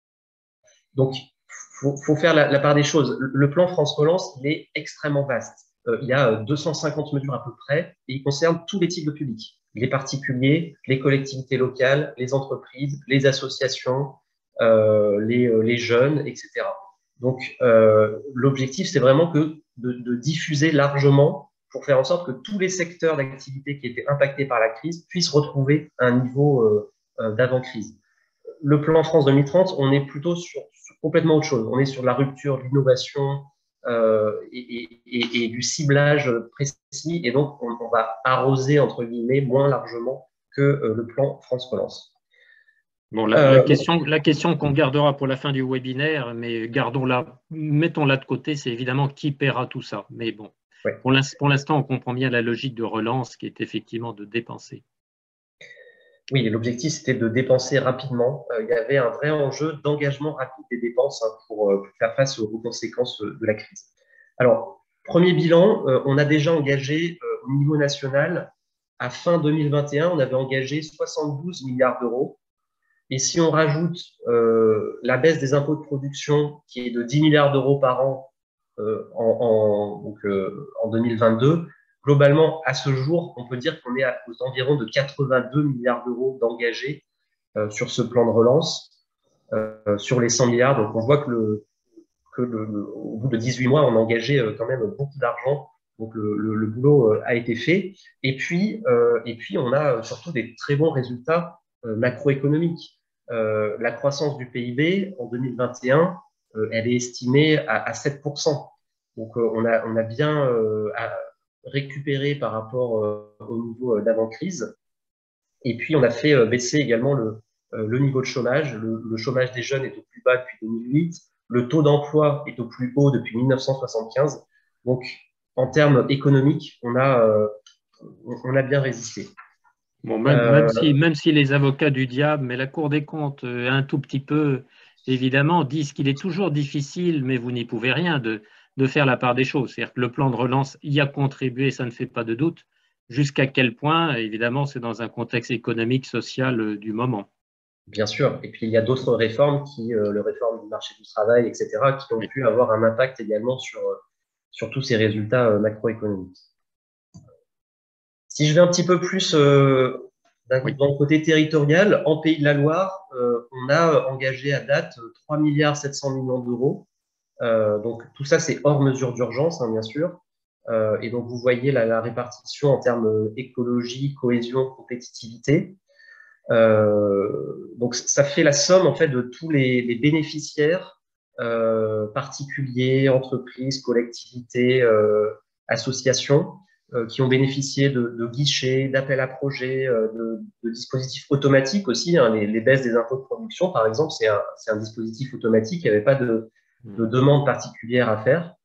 Speaker 3: Donc, il faut, faut faire la, la part des choses. Le plan France Relance, il est extrêmement vaste. Euh, il y a deux cent cinquante mesures à peu près et il concerne tous les types de publics. Les particuliers, les collectivités locales, les entreprises, les associations, euh, les, les jeunes, et cetera. Donc, euh, l'objectif, c'est vraiment que de, de diffuser largement pour faire en sorte que tous les secteurs d'activité qui étaient impactés par la crise puissent retrouver un niveau euh, d'avant-crise. Le plan France deux mille trente, on est plutôt sur, sur complètement autre chose. On est sur la rupture, l'innovation euh, et, et, et du ciblage précis. Et donc, on, on va arroser, entre guillemets, moins largement que euh, le plan France Relance.
Speaker 1: Bon, la, la, question, la question qu'on gardera pour la fin du webinaire, mais gardons-la, mettons-la de côté, c'est évidemment qui paiera tout ça. Mais bon, ouais. Pour l'instant, on comprend bien la logique de relance qui est effectivement de dépenser.
Speaker 3: Oui, l'objectif, c'était de dépenser rapidement. Euh, il y avait un vrai enjeu d'engagement rapide des dépenses hein, pour, euh, pour faire face aux, aux conséquences de la crise. Alors, premier bilan, euh, on a déjà engagé euh, au niveau national, à fin deux mille vingt et un, on avait engagé soixante-douze milliards d'euros. Et si on rajoute euh, la baisse des impôts de production, qui est de dix milliards d'euros par an euh, en, en, donc, euh, en deux mille vingt-deux, globalement, à ce jour, on peut dire qu'on est à, aux environs de quatre-vingt-deux milliards d'euros d'engagés euh, sur ce plan de relance, euh, sur les cent milliards. Donc, on voit que, le, que le, le, au bout de dix-huit mois, on a engagé euh, quand même beaucoup d'argent. Donc, le, le, le boulot euh, a été fait. Et puis, euh, et puis, on a surtout des très bons résultats euh, macroéconomiques. Euh, la croissance du P I B en deux mille vingt et un, euh, elle est estimée à, à sept pour cent. Donc, euh, on, a, on a bien euh, récupéré par rapport euh, au niveau d'avant-crise. Et puis, on a fait euh, baisser également le, euh, le niveau de chômage. Le, le chômage des jeunes est au plus bas depuis deux mille huit. Le taux d'emploi est au plus haut depuis mille neuf cent soixante-quinze. Donc, en termes économiques, on a, euh, on a bien résisté.
Speaker 1: Bon, même, euh, même, si, même si les avocats du diable, mais la Cour des comptes, euh, un tout petit peu, évidemment, disent qu'il est toujours difficile, mais vous n'y pouvez rien, de, de faire la part des choses. C'est-à-dire que le plan de relance y a contribué, ça ne fait pas de doute. Jusqu'à quel point, évidemment, c'est dans un contexte économique, social euh, du moment.
Speaker 3: Bien sûr. Et puis, il y a d'autres réformes, qui, euh, le réforme du marché du travail, et cetera, qui ont oui. pu avoir un impact également sur, sur tous ces résultats euh, macroéconomiques. Si je vais un petit peu plus euh, d'un oui. côté territorial, en Pays de la Loire, euh, on a engagé à date trois milliards sept cents millions d'euros. Euh, donc, tout ça, c'est hors mesure d'urgence, hein, bien sûr. Euh, et donc, vous voyez la, la répartition en termes écologie, cohésion, compétitivité. Euh, donc, ça fait la somme en fait de tous les, les bénéficiaires, euh, particuliers, entreprises, collectivités, euh, associations, euh, qui ont bénéficié de, de guichets, d'appels à projets, euh, de, de dispositifs automatiques aussi. Hein, les, les baisses des impôts de production, par exemple, c'est un, c'est un dispositif automatique. Il n'y avait pas de, de demande particulière à faire.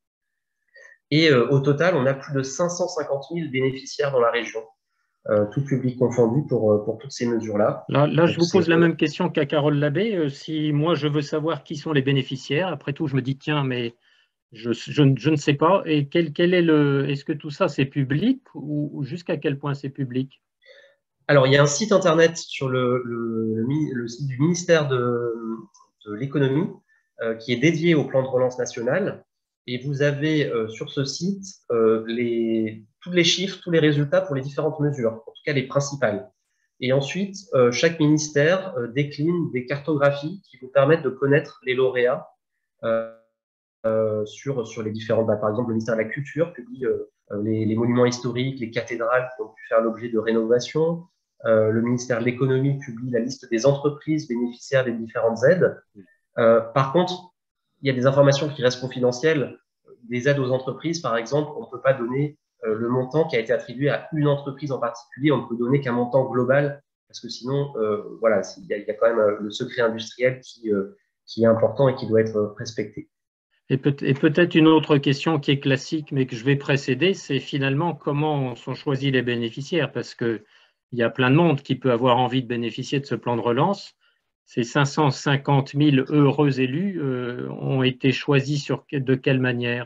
Speaker 3: Et euh, au total, on a plus de cinq cent cinquante mille bénéficiaires dans la région. Euh, tout public confondu pour, pour toutes ces mesures-là.
Speaker 1: Là, là je vous pose la même question qu'à Carole Labbé. Euh, si moi, je veux savoir qui sont les bénéficiaires, après tout, je me dis, tiens, mais je, je, je ne sais pas. Et quel, quel est le, est-ce que tout ça, c'est public ou, ou jusqu'à quel point c'est public?
Speaker 3: Alors, il y a un site internet sur le, le, le, le site du ministère de, de l'économie euh, qui est dédié au plan de relance national. Et vous avez euh, sur ce site euh, les, tous les chiffres, tous les résultats pour les différentes mesures, en tout cas les principales. Et ensuite, euh, chaque ministère euh, décline des cartographies qui vous permettent de connaître les lauréats euh, euh, sur, sur les différentes. Bah, par exemple, le ministère de la Culture publie euh, les, les monuments historiques, les cathédrales qui ont pu faire l'objet de rénovation. Euh, le ministère de l'économie publie la liste des entreprises bénéficiaires des différentes aides. Euh, par contre, il y a des informations qui restent confidentielles. Des aides aux entreprises, par exemple, on ne peut pas donner euh, le montant qui a été attribué à une entreprise en particulier. On ne peut donner qu'un montant global, parce que sinon, euh, voilà, il y, a, il y a quand même euh, le secret industriel qui, euh, qui est important et qui doit être respecté.
Speaker 1: Et peut-être une autre question qui est classique, mais que je vais précéder, c'est finalement comment sont choisis les bénéficiaires, parce qu'il y a plein de monde qui peut avoir envie de bénéficier de ce plan de relance. Ces cinq cent cinquante mille heureux élus euh, ont été choisis sur, de quelle manière?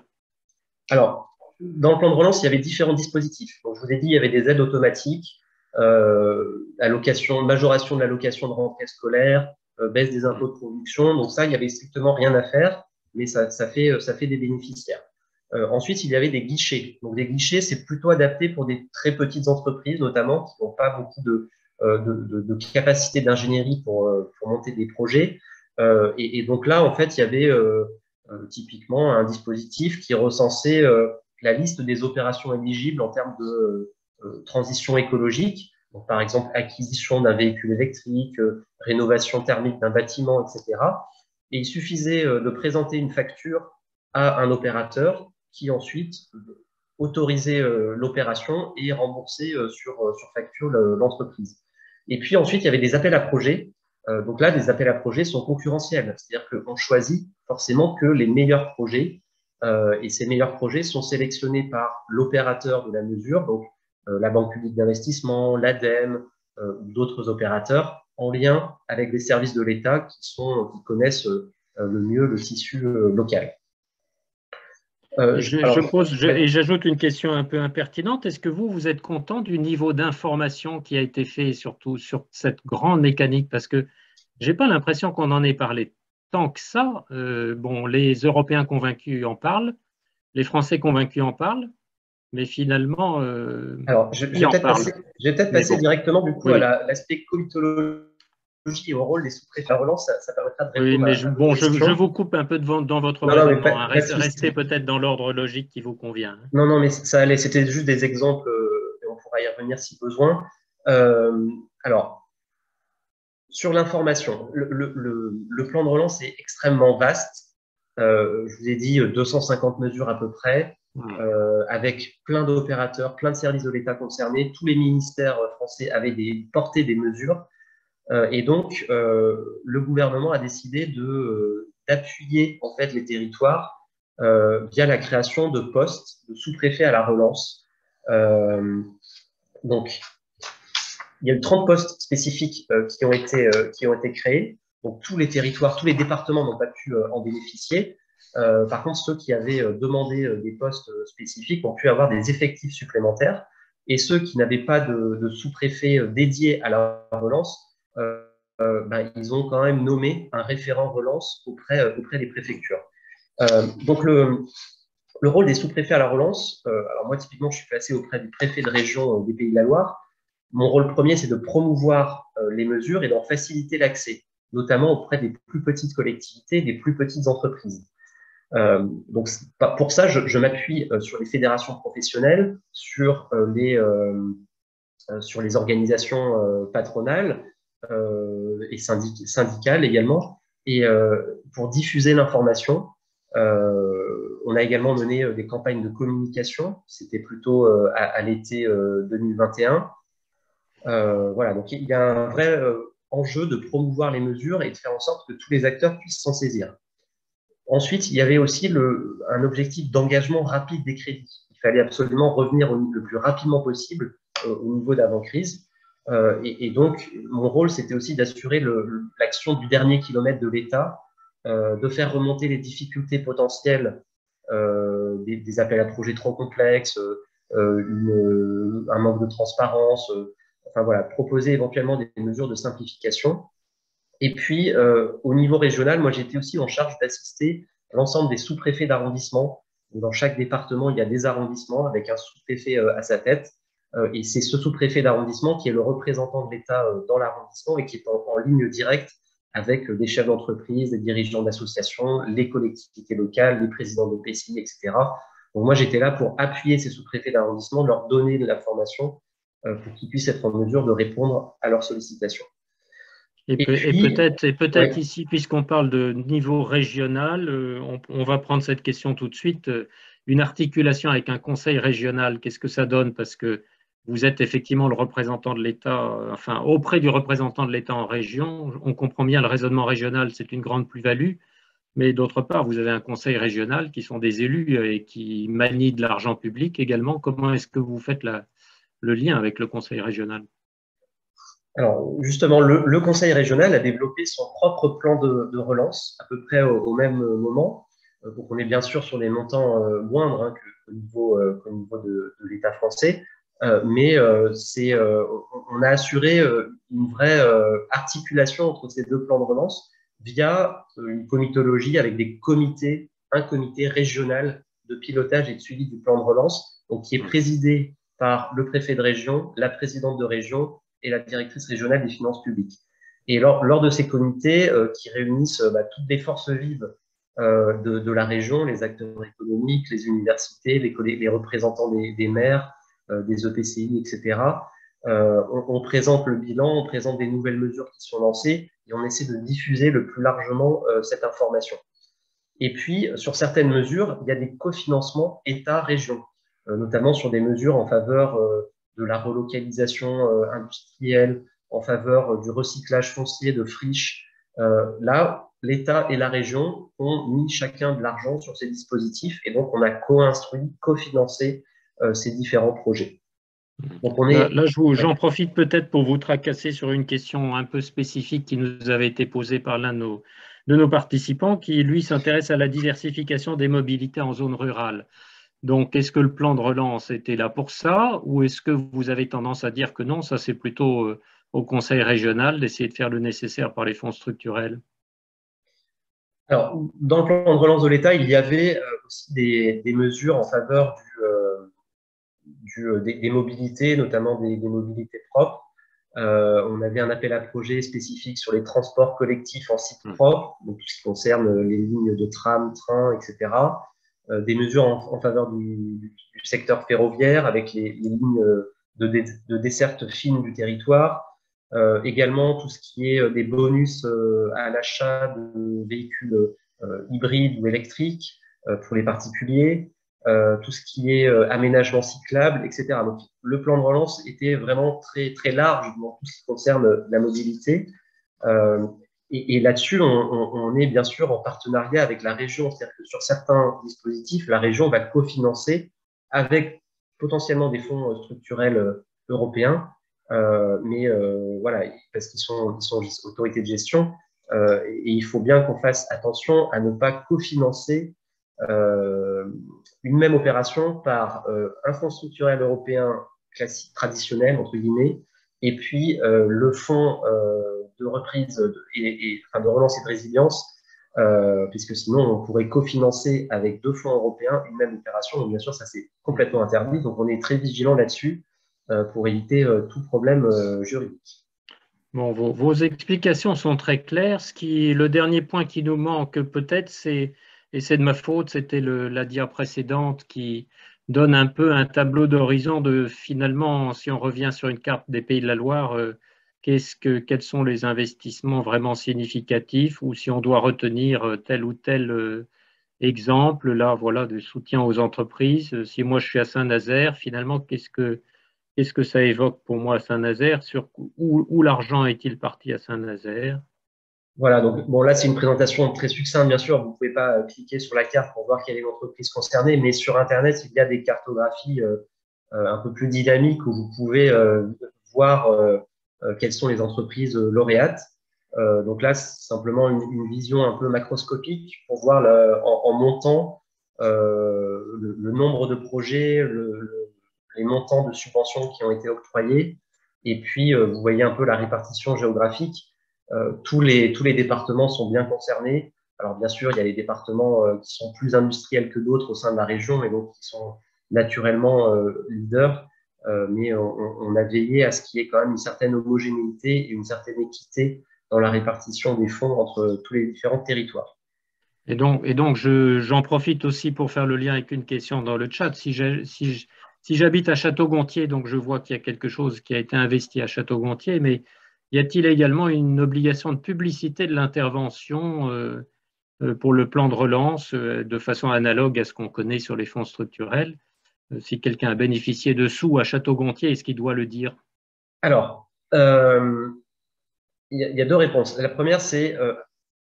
Speaker 3: Alors, dans le plan de relance, il y avait différents dispositifs. Donc, je vous ai dit, il y avait des aides automatiques, euh, allocation, majoration de l'allocation de rentrée scolaire, euh, baisse des impôts de production. Donc ça, il n'y avait strictement rien à faire, mais ça, ça, fait, ça fait des bénéficiaires. Euh, ensuite, il y avait des guichets. Donc, des guichets, c'est plutôt adapté pour des très petites entreprises, notamment, qui n'ont pas beaucoup de, euh, de, de, de capacité d'ingénierie pour, euh, pour monter des projets. Euh, et, et donc là, en fait, il y avait euh, euh, typiquement un dispositif qui recensait euh, la liste des opérations éligibles en termes de euh, transition écologique. Donc, par exemple, acquisition d'un véhicule électrique, euh, rénovation thermique d'un bâtiment, et cetera. Et il suffisait euh, de présenter une facture à un opérateur qui ensuite euh, autorisait euh, l'opération et remboursait euh, sur, euh, sur facture l'entreprise. Et puis ensuite, il y avait des appels à projets. Euh, donc là, les appels à projets sont concurrentiels, c'est-à-dire qu'on choisit forcément que les meilleurs projets, euh, et ces meilleurs projets sont sélectionnés par l'opérateur de la mesure, donc euh, la Banque publique d'investissement, l'ADEME, euh, ou d'autres opérateurs en lien avec des services de l'État qui, sont, qui connaissent euh, le mieux le tissu euh, local.
Speaker 1: Euh, je, alors, je pose, je, et j'ajoute une question un peu impertinente. Est-ce que vous, vous êtes content du niveau d'information qui a été fait, surtout sur cette grande mécanique? Parce que je n'ai pas l'impression qu'on en ait parlé tant que ça. Euh, bon, les Européens convaincus en parlent, les Français convaincus en parlent, mais finalement, euh,
Speaker 3: alors, je, je vais peut-être passer, peut passer bon. directement du coup oui, à l'aspect oui. comitologie et au rôle des sous-préfets. Relance, ça, ça permettra de répondre
Speaker 1: oui, mais
Speaker 3: à,
Speaker 1: je,
Speaker 3: à
Speaker 1: bon, je,
Speaker 3: je
Speaker 1: vous coupe un peu devant, dans votre
Speaker 3: non,
Speaker 1: raisonnement.
Speaker 3: Non, pas,
Speaker 1: hein.
Speaker 3: pas
Speaker 1: restez restez peut-être dans l'ordre logique qui vous convient. Hein.
Speaker 3: Non, non, mais ça allait. C'était juste des exemples euh, et on pourra y revenir si besoin. Euh, alors, sur l'information, le, le, le, le plan de relance est extrêmement vaste. Euh, je vous ai dit deux cent cinquante mesures à peu près, euh, avec plein d'opérateurs, plein de services de l'État concernés. Tous les ministères français avaient des, porté des mesures. Euh, et donc, euh, le gouvernement a décidé de, euh, d'appuyer en fait, les territoires euh, via la création de postes de sous-préfets à la relance. Euh, donc, il y a eu trente postes spécifiques euh, qui, ont été, euh, qui ont été créés. Donc, tous les territoires, tous les départements n'ont pas pu euh, en bénéficier. Euh, par contre, ceux qui avaient euh, demandé euh, des postes spécifiques ont pu avoir des effectifs supplémentaires. Et ceux qui n'avaient pas de, de sous-préfet euh, dédié à la relance, euh, euh, ben, ils ont quand même nommé un référent relance auprès, euh, auprès des préfectures. Euh, donc, le, le rôle des sous-préfets à la relance, euh, alors moi, typiquement, je suis placé auprès du préfet de région euh, des Pays de la Loire. Mon rôle premier, c'est de promouvoir euh, les mesures et d'en faciliter l'accès, notamment auprès des plus petites collectivités, des plus petites entreprises. Euh, donc, pour ça, je, je m'appuie euh, sur les fédérations professionnelles, sur, euh, les, euh, euh, sur les organisations euh, patronales euh, et syndic syndicales également, et euh, pour diffuser l'information. Euh, on a également mené euh, des campagnes de communication, c'était plutôt euh, à, à l'été euh, deux mille vingt et un. Euh, voilà, donc il y a un vrai euh, enjeu de promouvoir les mesures et de faire en sorte que tous les acteurs puissent s'en saisir. Ensuite, il y avait aussi le, un objectif d'engagement rapide des crédits. Il fallait absolument revenir au, le plus rapidement possible euh, au niveau d'avant-crise. Euh, et, et donc, mon rôle, c'était aussi d'assurer l'action du dernier kilomètre de l'État, euh, de faire remonter les difficultés potentielles euh, des, des appels à projets trop complexes, euh, une, un manque de transparence, euh, enfin voilà, proposer éventuellement des mesures de simplification. Et puis, euh, au niveau régional, moi, j'étais aussi en charge d'assister l'ensemble des sous-préfets d'arrondissement. Dans chaque département, il y a des arrondissements avec un sous-préfet euh, à sa tête. Euh, et c'est ce sous-préfet d'arrondissement qui est le représentant de l'État euh, dans l'arrondissement et qui est en, en ligne directe avec euh, des chefs d'entreprise, des dirigeants d'associations, les collectivités locales, les présidents de P C I, et cetera. Donc, moi, j'étais là pour appuyer ces sous-préfets d'arrondissement, leur donner de la formation euh, pour qu'ils puissent être en mesure de répondre à leurs sollicitations.
Speaker 1: Et, et, et peut-être peut ouais. ici, puisqu'on parle de niveau régional, euh, on, on va prendre cette question tout de suite. Euh, une articulation avec un conseil régional, qu'est-ce que ça donne? Parce que vous êtes effectivement le représentant de l'État, euh, enfin auprès du représentant de l'État en région. On comprend bien le raisonnement régional, c'est une grande plus-value. Mais d'autre part, vous avez un conseil régional qui sont des élus et qui manient de l'argent public également. Comment est-ce que vous faites la, le lien avec le conseil régional?
Speaker 3: Alors, justement, le, le conseil régional a développé son propre plan de, de relance à peu près au, au même moment. Donc, on est bien sûr sur des montants euh, moindres hein, qu'au niveau, euh, qu'au niveau de, de l'État français, euh, mais euh, c'est, euh, on a assuré euh, une vraie euh, articulation entre ces deux plans de relance via euh, une comitologie avec des comités, un comité régional de pilotage et de suivi du plan de relance, donc qui est présidé par le préfet de région, la présidente de région et la directrice régionale des finances publiques. Et lors, lors de ces comités euh, qui réunissent euh, bah, toutes les forces vives euh, de, de la région, les acteurs économiques, les universités, les, les représentants des, des maires, euh, des E P C I, et cetera, euh, on, on présente le bilan, on présente des nouvelles mesures qui sont lancées et on essaie de diffuser le plus largement euh, cette information. Et puis, sur certaines mesures, il y a des cofinancements État-région, euh, notamment sur des mesures en faveur euh, de la relocalisation euh, industrielle, en faveur euh, du recyclage foncier de friches. Euh, là, l'État et la région ont mis chacun de l'argent sur ces dispositifs et donc on a co-instruit, cofinancé euh, ces différents projets. Donc on
Speaker 1: Là,
Speaker 3: est...
Speaker 1: là j'en profite peut-être pour vous tracasser sur une question un peu spécifique qui nous avait été posée par l'un de nos, de nos participants, qui lui s'intéresse à la diversification des mobilités en zone rurale. Donc, est-ce que le plan de relance était là pour ça, ou est-ce que vous avez tendance à dire que non, ça c'est plutôt euh, au Conseil régional d'essayer de faire le nécessaire par les fonds structurels?
Speaker 3: Alors, dans le plan de relance de l'État, il y avait aussi des, des mesures en faveur du, euh, du, des, des mobilités, notamment des, des mobilités propres. Euh, on avait un appel à projet spécifique sur les transports collectifs en site propre, donc tout ce qui concerne les lignes de tram, train, et cetera. Euh, des mesures en, en faveur du, du secteur ferroviaire avec les, les lignes de, dé, de desserte fine du territoire. Euh, également tout ce qui est des bonus euh, à l'achat de véhicules euh, hybrides ou électriques euh, pour les particuliers. Euh, tout ce qui est euh, aménagement cyclable, et cetera. Donc, le plan de relance était vraiment très, très large dans tout ce qui concerne la mobilité. Euh, et et là-dessus, on, on, on est bien sûr en partenariat avec la région. C'est-à-dire que sur certains dispositifs, la région va cofinancer avec potentiellement des fonds structurels européens. Euh, mais euh, voilà, parce qu'ils sont, ils sont autorités de gestion. Euh, et il faut bien qu'on fasse attention à ne pas cofinancer euh, une même opération par euh, un fonds structurel européen classique, traditionnel, entre guillemets, et puis euh, le fonds euh, de reprise de, et, et, enfin, de relance et de résilience, euh, puisque sinon on pourrait cofinancer avec deux fonds européens une même opération. Donc bien sûr, ça c'est complètement interdit. Donc on est très vigilant là-dessus euh, pour éviter euh, tout problème euh, juridique.
Speaker 1: Bon, vos, vos explications sont très claires. Ce qui, le dernier point qui nous manque peut-être, c'est, et c'est de ma faute, c'était le, la dia précédente qui donne un peu un tableau d'horizon de finalement, si on revient sur une carte des Pays de la Loire, euh, qu'est-ce que, quels sont les investissements vraiment significatifs, ou si on doit retenir tel ou tel euh, exemple, là, voilà, de soutien aux entreprises. Si moi je suis à Saint-Nazaire, finalement, qu'est-ce que Qu'est-ce que ça évoque pour moi à Saint-Nazaire? Sur où, où l'argent est-il parti à Saint-Nazaire?
Speaker 3: Voilà, donc bon là c'est une présentation très succincte, bien sûr, vous ne pouvez pas cliquer sur la carte pour voir quelle est l'entreprise concernée, mais sur Internet, il y a des cartographies euh, euh, un peu plus dynamiques où vous pouvez euh, voir euh, euh, quelles sont les entreprises lauréates. Euh, donc là, c'est simplement une, une vision un peu macroscopique pour voir le, en, en montant euh, le, le nombre de projets, le, le, les montants de subventions qui ont été octroyés, et puis euh, vous voyez un peu la répartition géographique. Euh, tous, les, tous les départements sont bien concernés. Alors, bien sûr, il y a les départements euh, qui sont plus industriels que d'autres au sein de la région et donc qui sont naturellement euh, leaders. Euh, mais on, on, a veillé à ce qu'il y ait quand même une certaine homogénéité et une certaine équité dans la répartition des fonds entre tous les différents territoires.
Speaker 1: Et donc, et donc je, j'en profite aussi pour faire le lien avec une question dans le chat. Si j'ai, si, si j'habite à Château-Gontier, donc je vois qu'il y a quelque chose qui a été investi à Château-Gontier, mais y a-t-il également une obligation de publicité de l'intervention euh, pour le plan de relance euh, de façon analogue à ce qu'on connaît sur les fonds structurels? Euh, si quelqu'un a bénéficié de sous à Château-Gontier, est-ce qu'il doit le dire?
Speaker 3: Alors, euh, il y, y, a deux réponses. La première, c'est euh,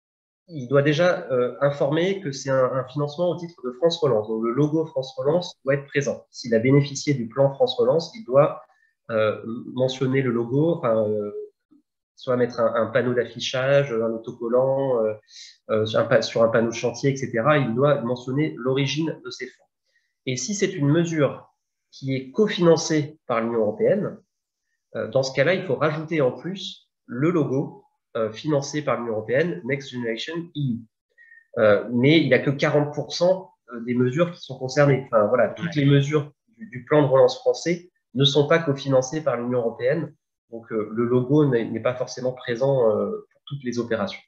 Speaker 3: il doit déjà euh, informer que c'est un, un financement au titre de France Relance. Donc, le logo France Relance doit être présent. S'il a bénéficié du plan France Relance, il doit euh, mentionner le logo, enfin, euh, soit mettre un, un panneau d'affichage, un autocollant euh, euh, sur, un, sur un panneau de chantier, et cetera. Il doit mentionner l'origine de ces fonds. Et si c'est une mesure qui est cofinancée par l'Union européenne, euh, dans ce cas-là, il faut rajouter en plus le logo euh, financé par l'Union européenne, Next Generation E U. Euh, mais il n'y a que quarante pour cent des mesures qui sont concernées. Enfin, voilà, toutes les mesures du, du plan de relance français ne sont pas cofinancées par l'Union européenne. Donc, euh, le logo n'est pas forcément présent euh, pour toutes les opérations.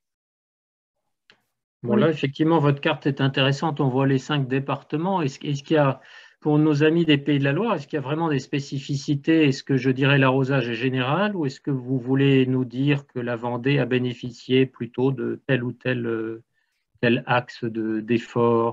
Speaker 1: Bon, là, effectivement, votre carte est intéressante. On voit les cinq départements. Est-ce, est-ce qu'il y a, pour nos amis des Pays de la Loire, est-ce qu'il y a vraiment des spécificités? Est-ce que je dirais l'arrosage est général ou est-ce que vous voulez nous dire que la Vendée a bénéficié plutôt de tel ou tel, tel axe de, d'effort?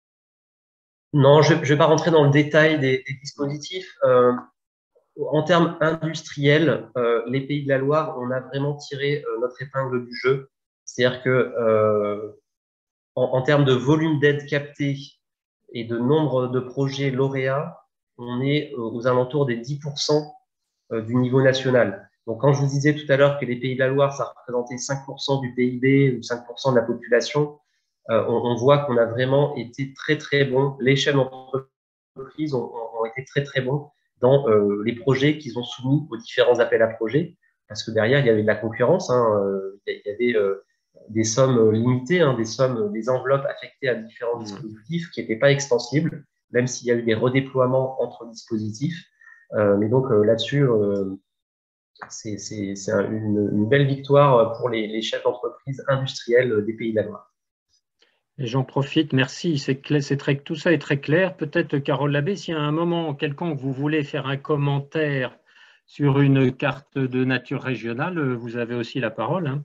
Speaker 3: Non, je ne vais pas rentrer dans le détail des, des dispositifs. Euh, en termes industriels, euh, les Pays de la Loire, on a vraiment tiré euh, notre épingle du jeu. C'est-à-dire que euh, en, en termes de volume d'aide captée et de nombre de projets lauréats, on est aux alentours des dix pour cent du niveau national. Donc, quand je vous disais tout à l'heure que les Pays de la Loire, ça représentait cinq pour cent du P I B ou cinq pour cent de la population, euh, on, on voit qu'on a vraiment été très, très bons. Les chefs d'entreprise ont, ont été très, très bons dans euh, les projets qu'ils ont soumis aux différents appels à projets, parce que derrière, il y avait de la concurrence. Hein, euh, il y avait euh, des sommes limitées, hein, des sommes, des enveloppes affectées à différents dispositifs qui n'étaient pas extensibles, même s'il y a eu des redéploiements entre dispositifs. Euh, mais donc euh, là-dessus, euh, c'est une, une belle victoire pour les, les chefs d'entreprise industriels des Pays de la Loire.
Speaker 1: Et j'en profite, merci. C'est très, tout ça est très clair. Peut-être, Carole Labbé, s'il y a un moment quelconque vous voulez faire un commentaire sur une carte de nature régionale, vous avez aussi la parole. Hein.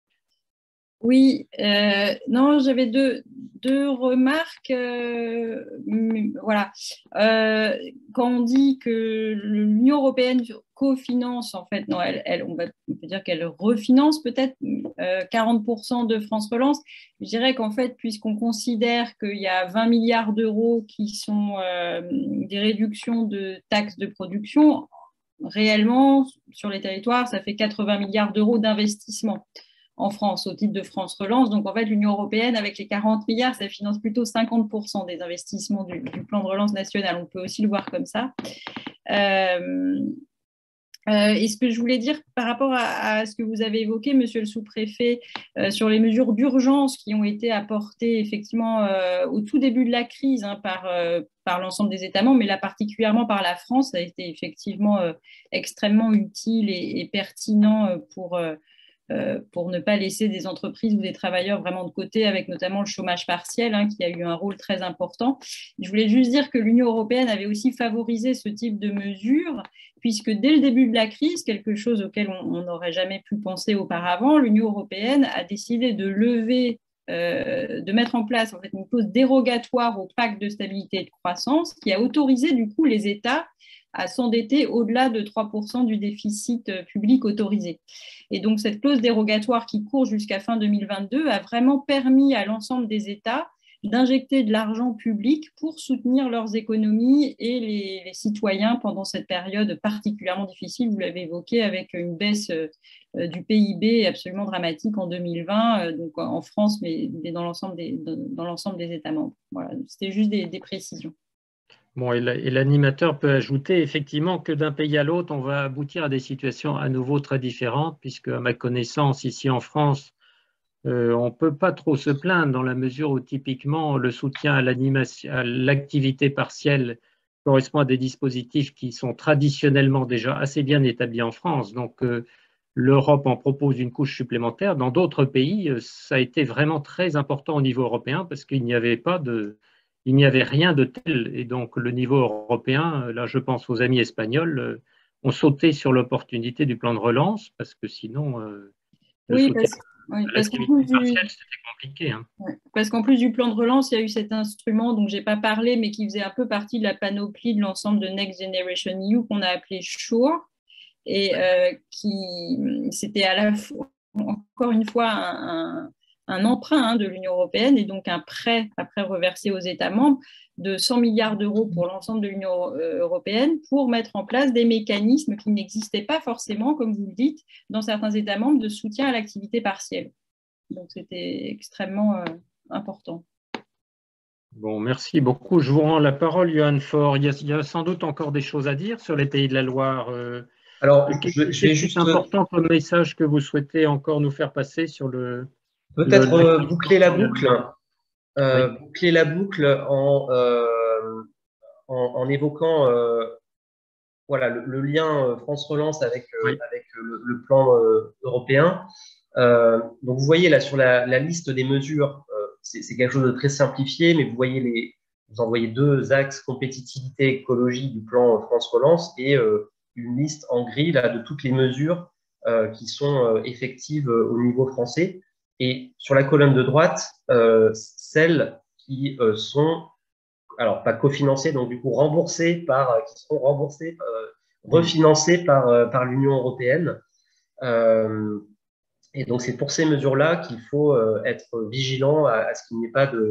Speaker 2: Oui, euh, non, j'avais deux, deux remarques. Euh, voilà. Euh, quand on dit que l'Union européenne cofinance, en fait, non, elle, elle, on, va, on peut dire qu'elle refinance peut-être euh, quarante pour cent de France Relance. Je dirais qu'en fait, puisqu'on considère qu'il y a vingt milliards d'euros qui sont euh, des réductions de taxes de production, réellement, sur les territoires, ça fait quatre-vingts milliards d'euros d'investissement en France, au titre de France Relance. Donc, en fait, l'Union européenne, avec les quarante milliards, ça finance plutôt cinquante pour cent des investissements du, du plan de relance national. On peut aussi le voir comme ça. Euh, euh, et ce que je voulais dire par rapport à, à ce que vous avez évoqué, monsieur le sous-préfet, euh, sur les mesures d'urgence qui ont été apportées effectivement euh, au tout début de la crise hein, par, euh, par l'ensemble des États membres, mais là particulièrement par la France, ça a été effectivement euh, extrêmement utile et, et pertinent pour... Euh, Euh, pour ne pas laisser des entreprises ou des travailleurs vraiment de côté, avec notamment le chômage partiel, hein, qui a eu un rôle très important. Je voulais juste dire que l'Union européenne avait aussi favorisé ce type de mesures, puisque dès le début de la crise, quelque chose auquel on n'aurait jamais pu penser auparavant, l'Union européenne a décidé de lever Euh, de mettre en place en fait, une clause dérogatoire au pacte de stabilité et de croissance qui a autorisé du coup les États à s'endetter au-delà de trois pour cent du déficit public autorisé. Et donc cette clause dérogatoire qui court jusqu'à fin deux mille vingt-deux a vraiment permis à l'ensemble des États d'injecter de l'argent public pour soutenir leurs économies et les, les citoyens pendant cette période particulièrement difficile, vous l'avez évoqué, avec une baisse euh, du P I B absolument dramatique en deux mille vingt, euh, donc en France, mais, mais dans l'ensemble des, dans l'ensemble des États membres. Voilà, c'était juste des, des précisions.
Speaker 1: Bon, et l'animateur peut ajouter effectivement que d'un pays à l'autre, on va aboutir à des situations à nouveau très différentes, puisque à ma connaissance, ici en France, euh, on ne peut pas trop se plaindre dans la mesure où typiquement le soutien à l'activité partielle correspond à des dispositifs qui sont traditionnellement déjà assez bien établis en France. Donc, euh, l'Europe en propose une couche supplémentaire. Dans d'autres pays, ça a été vraiment très important au niveau européen parce qu'il n'y avait pas de... Il n'y avait rien de tel. Et donc, le niveau européen, là, je pense aux amis espagnols, ont sauté sur l'opportunité du plan de relance parce que sinon, euh, le
Speaker 2: oui,
Speaker 1: soutien
Speaker 2: parce, oui,
Speaker 1: à
Speaker 2: parce
Speaker 1: l'activité
Speaker 2: du...
Speaker 1: partielle, c'était compliqué. Hein.
Speaker 2: Ouais, parce qu'en plus du plan de relance, il y a eu cet instrument dont je n'ai pas parlé, mais qui faisait un peu partie de la panoplie de l'ensemble de Next Generation E U qu'on a appelé SURE, et euh, qui c'était à la fois, encore une fois, un, un, un emprunt hein, de l'Union européenne et donc un prêt après reversé aux États membres de cent milliards d'euros pour l'ensemble de l'Union européenne pour mettre en place des mécanismes qui n'existaient pas forcément, comme vous le dites, dans certains États membres de soutien à l'activité partielle. Donc, c'était extrêmement euh, important.
Speaker 1: Bon, merci beaucoup. Je vous rends la parole, Johan Faure. Il y a, il y a sans doute encore des choses à dire sur les Pays de la Loire. Euh,
Speaker 3: Alors, je, je vais juste…
Speaker 1: C'est important comme message que vous souhaitez encore nous faire passer sur le…
Speaker 3: Peut-être euh, boucler la boucle. Euh,
Speaker 1: oui.
Speaker 3: Boucler la boucle en, euh, en, en évoquant euh, voilà, le, le lien France Relance avec, euh,
Speaker 1: Oui.
Speaker 3: avec le, le plan euh, européen. Euh, donc, vous voyez là sur la, la liste des mesures, euh, c'est quelque chose de très simplifié, mais vous voyez les, vous en voyez deux axes, compétitivité, écologie du plan France Relance et euh, une liste en gris là, de toutes les mesures euh, qui sont euh, effectives euh, au niveau français. Et sur la colonne de droite, euh, celles qui euh, sont, alors pas cofinancées, donc du coup remboursées par, qui seront remboursées, euh, refinancées par, euh, par l'Union européenne. Euh, et donc c'est pour ces mesures-là qu'il faut euh, être vigilant à, à ce qu'il n'y ait pas de,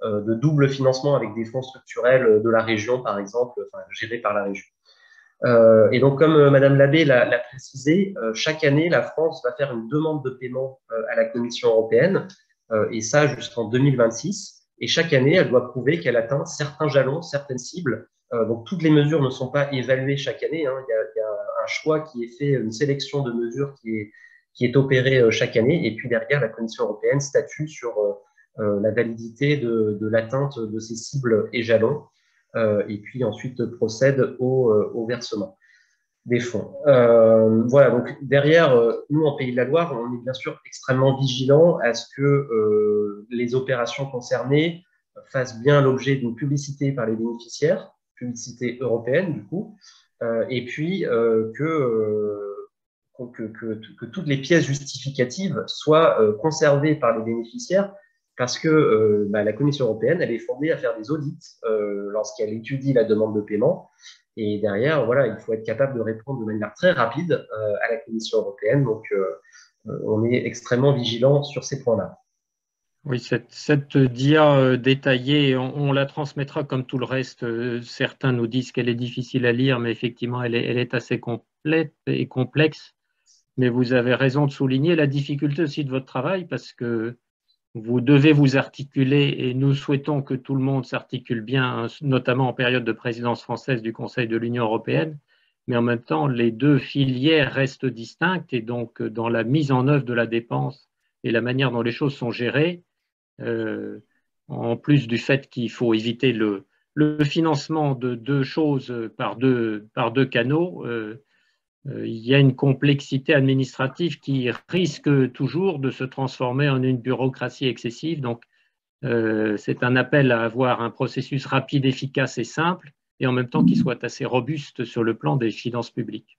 Speaker 3: euh, de double financement avec des fonds structurels de la région, par exemple, enfin, gérés par la région. Euh, et donc, comme euh, Madame Labbé l'a précisé, euh, chaque année, la France va faire une demande de paiement euh, à la Commission européenne, euh, et ça jusqu'en deux mille vingt-six. Et chaque année, elle doit prouver qu'elle atteint certains jalons, certaines cibles. Euh, donc, toutes les mesures ne sont pas évaluées chaque année. Hein. Il y a, il y a un choix qui est fait, une sélection de mesures qui est, qui est opérée euh, chaque année. Et puis derrière, la Commission européenne statue sur euh, la validité de, de l'atteinte de ces cibles et jalons. Euh, et puis ensuite procède au, euh, au versement des fonds. Euh, voilà, donc derrière, euh, nous, en Pays de la Loire, on est bien sûr extrêmement vigilant à ce que euh, les opérations concernées fassent bien l'objet d'une publicité par les bénéficiaires, publicité européenne du coup, euh, et puis euh, que, euh, que, que, que toutes les pièces justificatives soient euh, conservées par les bénéficiaires, parce que euh, bah, la Commission européenne, elle est fondée à faire des audits euh, lorsqu'elle étudie la demande de paiement. Et derrière, voilà, il faut être capable de répondre de manière très rapide euh, à la Commission européenne. Donc, euh, on est extrêmement vigilant sur ces points-là.
Speaker 1: Oui, cette, cette dia euh, détaillée, on, on la transmettra comme tout le reste. Euh, certains nous disent qu'elle est difficile à lire, mais effectivement, elle est, elle est assez complète et complexe. Mais vous avez raison de souligner la difficulté aussi de votre travail, parce que vous devez vous articuler, et nous souhaitons que tout le monde s'articule bien, notamment en période de présidence française du Conseil de l'Union européenne, mais en même temps, les deux filières restent distinctes, et donc dans la mise en œuvre de la dépense et la manière dont les choses sont gérées, euh, en plus du fait qu'il faut éviter le, le financement de deux choses par deux, par deux canaux, euh, il y a une complexité administrative qui risque toujours de se transformer en une bureaucratie excessive. Donc, euh, c'est un appel à avoir un processus rapide, efficace et simple, et en même temps qui soit assez robuste sur le plan des finances publiques.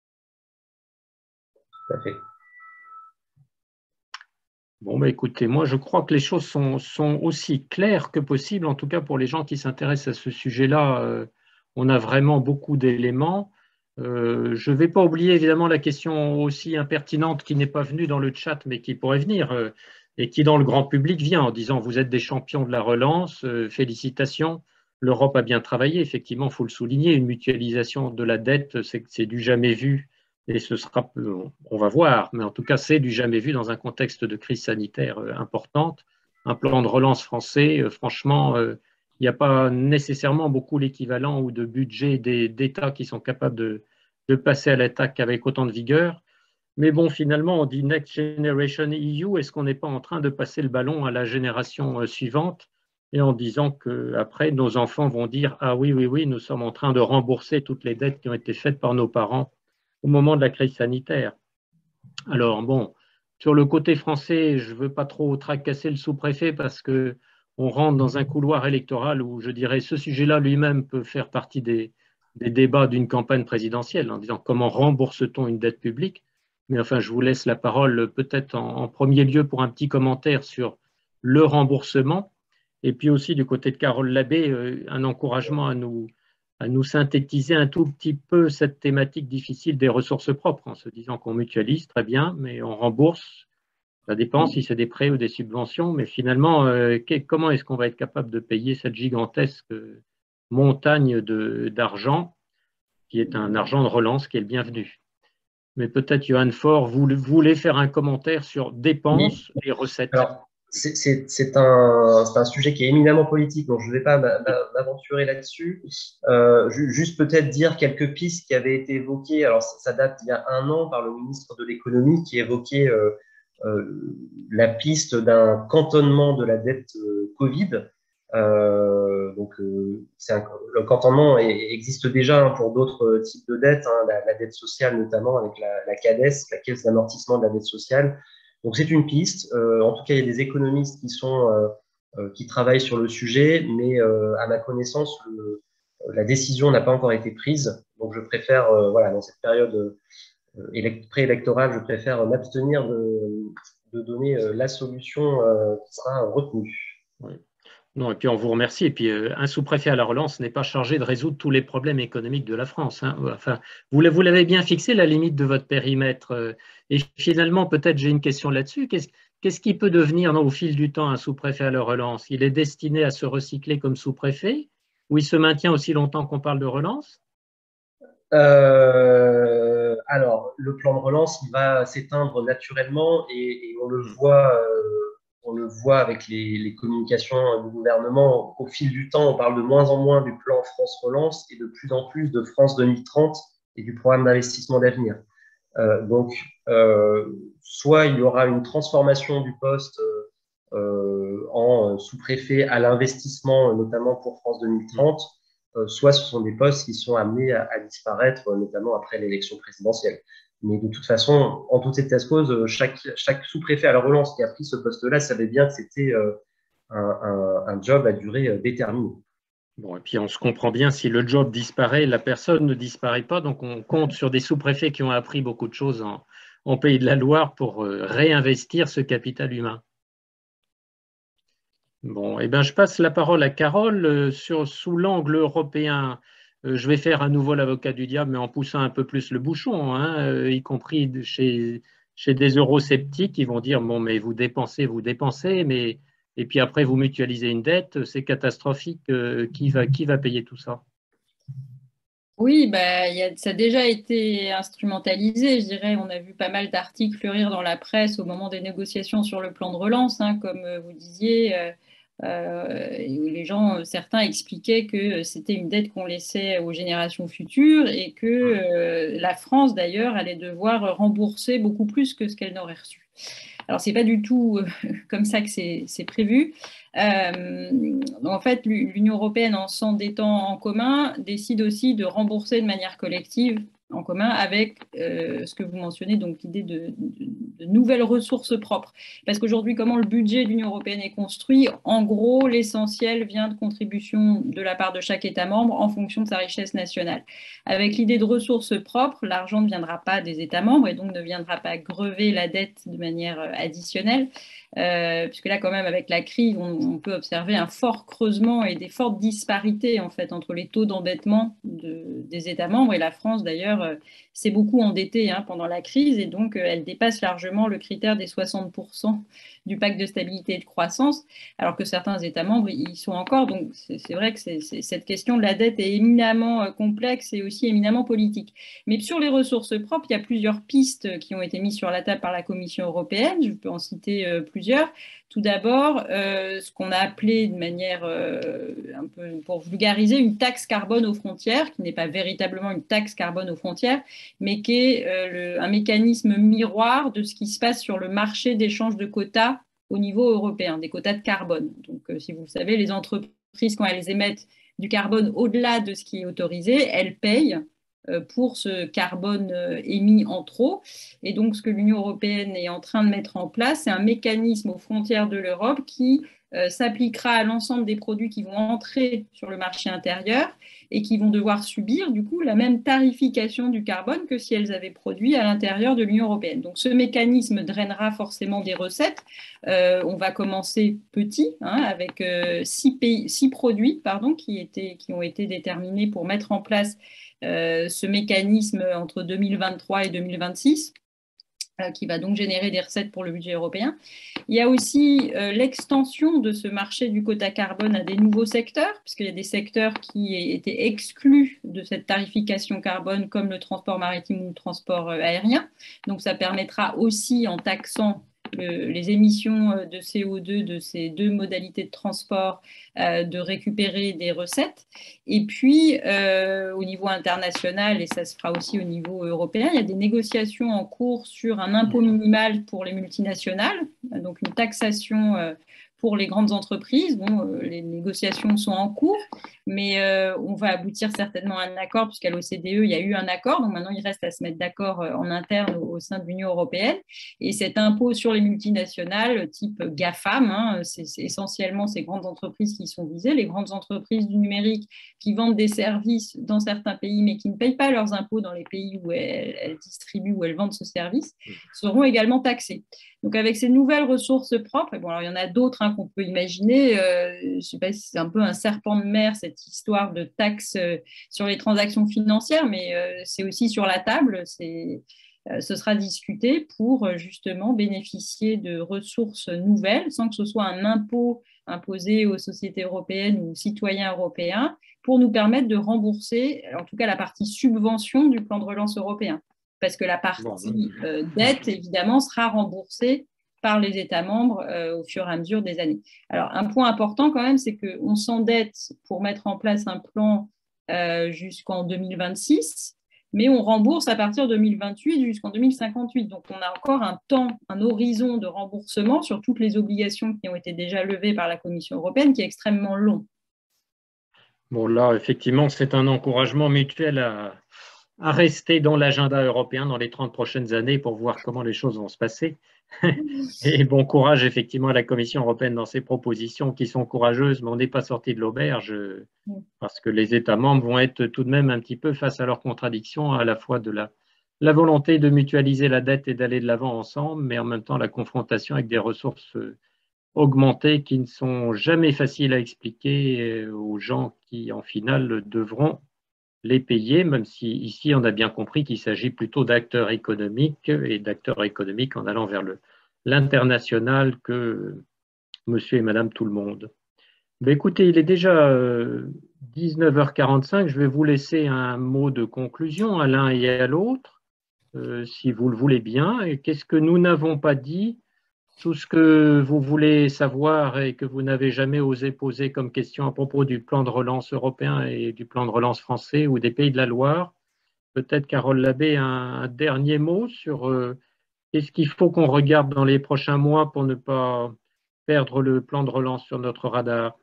Speaker 3: Tout à fait.
Speaker 1: Bon, bah, écoutez, moi je crois que les choses sont, sont aussi claires que possible, en tout cas pour les gens qui s'intéressent à ce sujet-là, euh, on a vraiment beaucoup d'éléments. Euh, je ne vais pas oublier évidemment la question aussi impertinente qui n'est pas venue dans le chat, mais qui pourrait venir, euh, et qui dans le grand public vient en disant vous êtes des champions de la relance, euh, félicitations, l'Europe a bien travaillé, effectivement, il faut le souligner, une mutualisation de la dette, c'est du jamais vu. Et ce sera, on va voir, mais en tout cas, c'est du jamais vu dans un contexte de crise sanitaire importante. Un plan de relance français, franchement, il n'y a pas nécessairement beaucoup l'équivalent ou de budget d'États qui sont capables de, de passer à l'attaque avec autant de vigueur. Mais bon, finalement, on dit Next Generation E U, est-ce qu'on n'est pas en train de passer le ballon à la génération suivante et en disant qu'après, nos enfants vont dire « Ah oui, oui, oui, nous sommes en train de rembourser toutes les dettes qui ont été faites par nos parents au moment de la crise sanitaire. » Alors, bon, sur le côté français, je ne veux pas trop tracasser le sous-préfet parce qu'on rentre dans un couloir électoral où, je dirais, ce sujet-là lui-même peut faire partie des, des débats d'une campagne présidentielle en disant comment rembourse-t-on une dette publique. Mais enfin, je vous laisse la parole peut-être en, en premier lieu pour un petit commentaire sur le remboursement. Et puis aussi, du côté de Carole Labbé, euh, un encouragement à nous à nous synthétiser un tout petit peu cette thématique difficile des ressources propres, en se disant qu'on mutualise, très bien, mais on rembourse, ça dépend si c'est des prêts ou des subventions, mais finalement, euh, comment est-ce qu'on va être capable de payer cette gigantesque montagne d'argent, qui est un argent de relance qui est le bienvenu. Mais peut-être, Johan Faure, vous voulez faire un commentaire sur dépenses
Speaker 3: oui.
Speaker 1: et recettes.
Speaker 3: Alors, c'est un, un sujet qui est éminemment politique, donc je ne vais pas m'aventurer là-dessus. Euh, juste peut-être dire quelques pistes qui avaient été évoquées. Alors, ça, ça date il y a un an par le ministre de l'économie qui évoquait euh, euh, la piste d'un cantonnement de la dette euh, Covid. Euh, donc, euh, un, le cantonnement est, existe déjà hein, pour d'autres types de dettes, hein, la, la dette sociale notamment avec la, la CADES, la Caisse d'amortissement de la dette sociale. Donc, c'est une piste. Euh, en tout cas, il y a des économistes qui, sont, euh, euh, qui travaillent sur le sujet, mais euh, à ma connaissance, le, la décision n'a pas encore été prise. Donc, je préfère, euh, voilà, dans cette période euh, préélectorale, je préfère m'abstenir de, de donner euh, la solution euh, qui sera retenue.
Speaker 1: Oui. Non, et puis on vous remercie. Et puis euh, un sous-préfet à la relance n'est pas chargé de résoudre tous les problèmes économiques de la France. Hein. Enfin, vous l'avez bien fixé, la limite de votre périmètre. Euh, et finalement, peut-être j'ai une question là-dessus. Qu'est-ce qu'est-ce qui peut devenir non, au fil du temps un sous-préfet à la relance? Il est destiné à se recycler comme sous-préfet ou il se maintient aussi longtemps qu'on parle de relance?
Speaker 3: Euh, alors, le plan de relance, il va s'éteindre naturellement et, et on le voit, euh, on le voit avec les, les communications du gouvernement. Au fil du temps, on parle de moins en moins du plan France Relance et de plus en plus de France deux mille trente et du programme d'investissement d'avenir. Euh, donc, euh, soit il y aura une transformation du poste euh, en sous-préfet à l'investissement, notamment pour France deux mille trente, euh, soit ce sont des postes qui sont amenés à, à disparaître, notamment après l'élection présidentielle. Mais de toute façon, en toute cette cause, chaque, chaque sous-préfet à la relance qui a pris ce poste-là savait bien que c'était euh, un, un, un job à durée déterminée.
Speaker 1: Bon, et puis on se comprend bien, si le job disparaît, la personne ne disparaît pas, donc on compte sur des sous-préfets qui ont appris beaucoup de choses en, en Pays de la Loire pour euh, réinvestir ce capital humain. Bon, eh bien, je passe la parole à Carole. Euh, sur, sous l'angle européen, euh, je vais faire à nouveau l'avocat du diable, mais en poussant un peu plus le bouchon, hein, euh, y compris de chez, chez des eurosceptiques qui vont dire, bon, mais vous dépensez, vous dépensez, mais et puis après, vous mutualisez une dette, c'est catastrophique. Euh, qui va, qui va payer tout ça?
Speaker 2: Oui, bah, y a, ça a déjà été instrumentalisé, je dirais. On a vu pas mal d'articles fleurir dans la presse au moment des négociations sur le plan de relance, hein, comme vous disiez, euh, euh, où les gens, certains expliquaient que c'était une dette qu'on laissait aux générations futures et que euh, la France, d'ailleurs, allait devoir rembourser beaucoup plus que ce qu'elle n'aurait reçu. Alors, ce n'est pas du tout euh, comme ça que c'est prévu. Euh, en fait, l'Union européenne, en s'endettant en commun, décide aussi de rembourser de manière collective en commun avec euh, ce que vous mentionnez, donc l'idée de, de, de nouvelles ressources propres. Parce qu'aujourd'hui, comment le budget de l'Union européenne est construit, en gros, l'essentiel vient de contributions de la part de chaque État membre en fonction de sa richesse nationale. Avec l'idée de ressources propres, l'argent ne viendra pas des États membres et donc ne viendra pas grever la dette de manière additionnelle. Euh, puisque là, quand même, avec la crise, on, on peut observer un fort creusement et des fortes disparités en fait entre les taux d'endettement de, des États membres. Et la France, d'ailleurs, euh, s'est beaucoup endettée hein, pendant la crise et donc euh, elle dépasse largement le critère des soixante pour cent du pacte de stabilité et de croissance, alors que certains États membres y sont encore. Donc, c'est vrai que c'est, c'est, cette question de la dette est éminemment euh, complexe et aussi éminemment politique. Mais sur les ressources propres, il y a plusieurs pistes qui ont été mises sur la table par la Commission européenne. Je peux en citer euh, plusieurs. Tout d'abord, euh, ce qu'on a appelé de manière euh, un peu pour vulgariser une taxe carbone aux frontières, qui n'est pas véritablement une taxe carbone aux frontières, mais qui est euh, le, un mécanisme miroir de ce qui se passe sur le marché d'échange de quotas au niveau européen, des quotas de carbone. Donc, euh, si vous le savez, les entreprises, quand elles émettent du carbone au-delà de ce qui est autorisé, elles payent pour ce carbone émis en trop. Et donc, ce que l'Union européenne est en train de mettre en place, c'est un mécanisme aux frontières de l'Europe qui euh, s'appliquera à l'ensemble des produits qui vont entrer sur le marché intérieur et qui vont devoir subir, du coup, la même tarification du carbone que si elles avaient produit à l'intérieur de l'Union européenne. Donc, ce mécanisme drainera forcément des recettes. Euh, on va commencer petit, hein, avec euh, six, pays, six produits pardon, qui, étaient, qui ont été déterminés pour mettre en place Euh, ce mécanisme entre deux mille vingt-trois et deux mille vingt-six, euh, qui va donc générer des recettes pour le budget européen. Il y a aussi euh, l'extension de ce marché du quota carbone à des nouveaux secteurs, puisqu'il y a des secteurs qui étaient exclus de cette tarification carbone, comme le transport maritime ou le transport euh, aérien. Donc ça permettra aussi, en taxant Le, les émissions de C O deux de ces deux modalités de transport, euh, de récupérer des recettes. Et puis, euh, au niveau international, et ça se fera aussi au niveau européen, il y a des négociations en cours sur un impôt minimal pour les multinationales, donc une taxation euh, pour les grandes entreprises. Bon, euh, les négociations sont en cours, mais euh, on va aboutir certainement à un accord, puisqu'à l'O C D E, il y a eu un accord. Donc maintenant, il reste à se mettre d'accord euh, en interne au, au sein de l'Union européenne. Et cet impôt sur les multinationales, type GAFAM, hein, c'est essentiellement ces grandes entreprises qui sont visées, les grandes entreprises du numérique qui vendent des services dans certains pays, mais qui ne payent pas leurs impôts dans les pays où elles, elles distribuent, où elles vendent ce service, seront également taxées. Donc avec ces nouvelles ressources propres, et bon, alors il y en a d'autres hein, qu'on peut imaginer. Euh, je ne sais pas si c'est un peu un serpent de mer, cette histoire de taxe euh, sur les transactions financières, mais euh, c'est aussi sur la table. C'est, euh, ce sera discuté pour euh, justement bénéficier de ressources nouvelles, sans que ce soit un impôt imposé aux sociétés européennes ou aux citoyens européens, pour nous permettre de rembourser, en tout cas la partie subvention du plan de relance européen. Parce que la partie euh, dette, évidemment, sera remboursée par les États membres euh, au fur et à mesure des années. Alors, un point important quand même, c'est qu'on s'endette pour mettre en place un plan euh, jusqu'en deux mille vingt-six, mais on rembourse à partir de deux mille vingt-huit jusqu'en deux mille cinquante-huit. Donc, on a encore un temps, un horizon de remboursement sur toutes les obligations qui ont été déjà levées par la Commission européenne qui est extrêmement long.
Speaker 1: Bon, là, effectivement, c'est un encouragement mutuel à, à rester dans l'agenda européen dans les trente prochaines années pour voir comment les choses vont se passer. Et bon courage, effectivement, à la Commission européenne dans ses propositions qui sont courageuses, mais on n'est pas sorti de l'auberge parce que les États membres vont être tout de même un petit peu face à leurs contradictions, à la fois de la, la volonté de mutualiser la dette et d'aller de l'avant ensemble, mais en même temps la confrontation avec des ressources augmentées qui ne sont jamais faciles à expliquer aux gens qui, en finale, devront les payer, même si ici on a bien compris qu'il s'agit plutôt d'acteurs économiques et d'acteurs économiques en allant vers le, l'international que monsieur et madame tout le monde. Mais écoutez, il est déjà euh, dix-neuf heures quarante-cinq, je vais vous laisser un mot de conclusion à l'un et à l'autre, euh, si vous le voulez bien. Et qu'est-ce que nous n'avons pas dit? Tout ce que vous voulez savoir et que vous n'avez jamais osé poser comme question à propos du plan de relance européen et du plan de relance français ou des Pays de la Loire. Peut-être Carole Labbé a un, un dernier mot sur euh, qu'est-ce qu'il faut qu'on regarde dans les prochains mois pour ne pas perdre le plan de relance sur notre radar.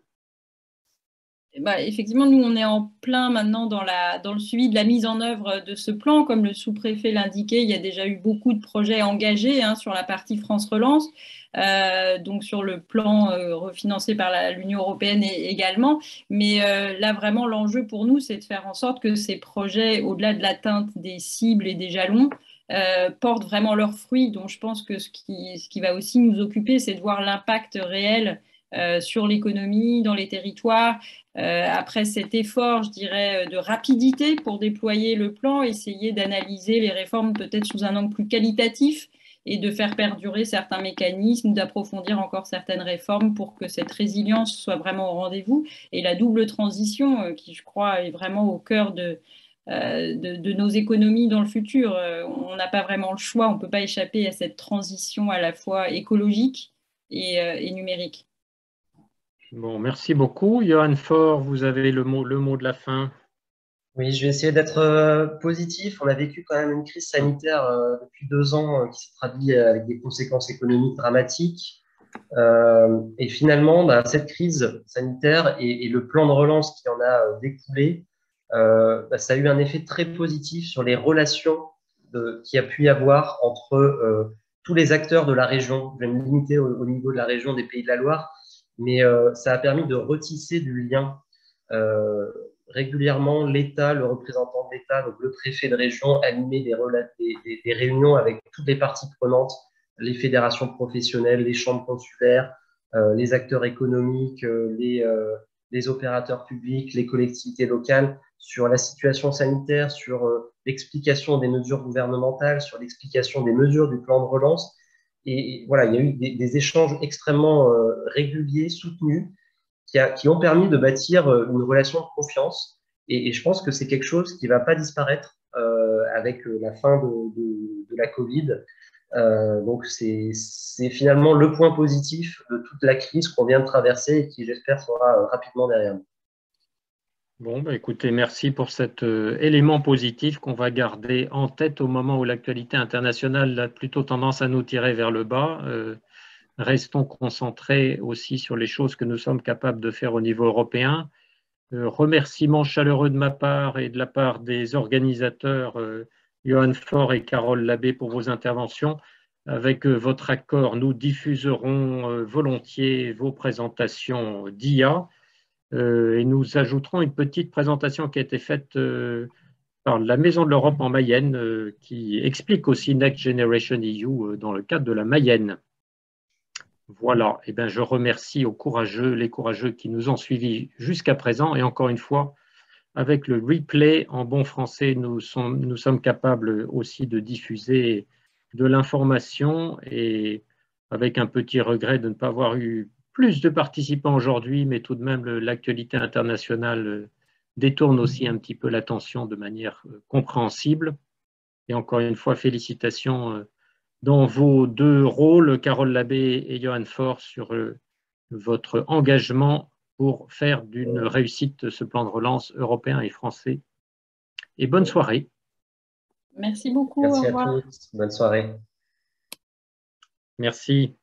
Speaker 2: Bah, effectivement, nous, on est en plein maintenant dans, la, dans le suivi de la mise en œuvre de ce plan. Comme le sous-préfet l'indiquait, il y a déjà eu beaucoup de projets engagés hein, sur la partie France Relance, euh, donc sur le plan euh, refinancé par l'Union européenne également. Mais euh, là, vraiment, l'enjeu pour nous, c'est de faire en sorte que ces projets, au-delà de l'atteinte des cibles et des jalons, euh, portent vraiment leurs fruits. Donc, je pense que ce qui, ce qui va aussi nous occuper, c'est de voir l'impact réel euh, sur l'économie, dans les territoires. Euh, après cet effort, je dirais, de rapidité pour déployer le plan, essayer d'analyser les réformes peut-être sous un angle plus qualitatif et de faire perdurer certains mécanismes, d'approfondir encore certaines réformes pour que cette résilience soit vraiment au rendez-vous. Et la double transition, euh, qui je crois est vraiment au cœur de, euh, de, de nos économies dans le futur. Euh, on n'a pas vraiment le choix, on ne peut pas échapper à cette transition à la fois écologique et, euh, et numérique.
Speaker 1: Bon, merci beaucoup. Johan Faure, vous avez le mot, le mot de la fin.
Speaker 3: Oui, je vais essayer d'être euh, positif. On a vécu quand même une crise sanitaire euh, depuis deux ans euh, qui s'est traduite avec des conséquences économiques dramatiques. Euh, et finalement, bah, cette crise sanitaire et, et le plan de relance qui en a euh, découlé, euh, bah, ça a eu un effet très positif sur les relations de, qu'il y a pu y avoir entre euh, tous les acteurs de la région. Je vais me limiter au, au niveau de la région des Pays de la Loire, mais euh, ça a permis de retisser du lien. Euh, régulièrement, l'État, le représentant de l'État, donc le préfet de région, animait des, des, des, des réunions avec toutes les parties prenantes, les fédérations professionnelles, les chambres consulaires, euh, les acteurs économiques, euh, les, euh, les opérateurs publics, les collectivités locales, sur la situation sanitaire, sur euh, l'explication des mesures gouvernementales, sur l'explication des mesures du plan de relance. Et voilà, il y a eu des, des échanges extrêmement euh, réguliers, soutenus, qui, a, qui ont permis de bâtir une relation de confiance. Et, et je pense que c'est quelque chose qui ne va pas disparaître euh, avec la fin de, de, de la Covid. Euh, donc, c'est finalement le point positif de toute la crise qu'on vient de traverser et qui, j'espère, sera rapidement derrière nous.
Speaker 1: Bon, bah écoutez, merci pour cet euh, élément positif qu'on va garder en tête au moment où l'actualité internationale a plutôt tendance à nous tirer vers le bas. Euh, restons concentrés aussi sur les choses que nous sommes capables de faire au niveau européen. Euh, remerciements chaleureux de ma part et de la part des organisateurs, euh, Johan Faure et Carole Labbé, pour vos interventions. Avec euh, votre accord, nous diffuserons euh, volontiers vos présentations d'I A. Euh, et nous ajouterons une petite présentation qui a été faite euh, par la Maison de l'Europe en Mayenne, euh, qui explique aussi Next Generation E U euh, dans le cadre de la Mayenne. Voilà, et bien, je remercie aux courageux, les courageux qui nous ont suivis jusqu'à présent. Et encore une fois, avec le replay en bon français, nous sommes, nous sommes capables aussi de diffuser de l'information, et avec un petit regret de ne pas avoir eu plus de participants aujourd'hui, mais tout de même l'actualité internationale détourne aussi un petit peu l'attention de manière compréhensible. Et encore une fois, félicitations dans vos deux rôles, Carole Labbé et Johan Faure, sur votre engagement pour faire d'une réussite ce plan de relance européen et français. Et bonne soirée.
Speaker 2: Merci beaucoup.
Speaker 3: Merci
Speaker 2: au revoir.
Speaker 3: à tous. Bonne soirée.
Speaker 1: Merci.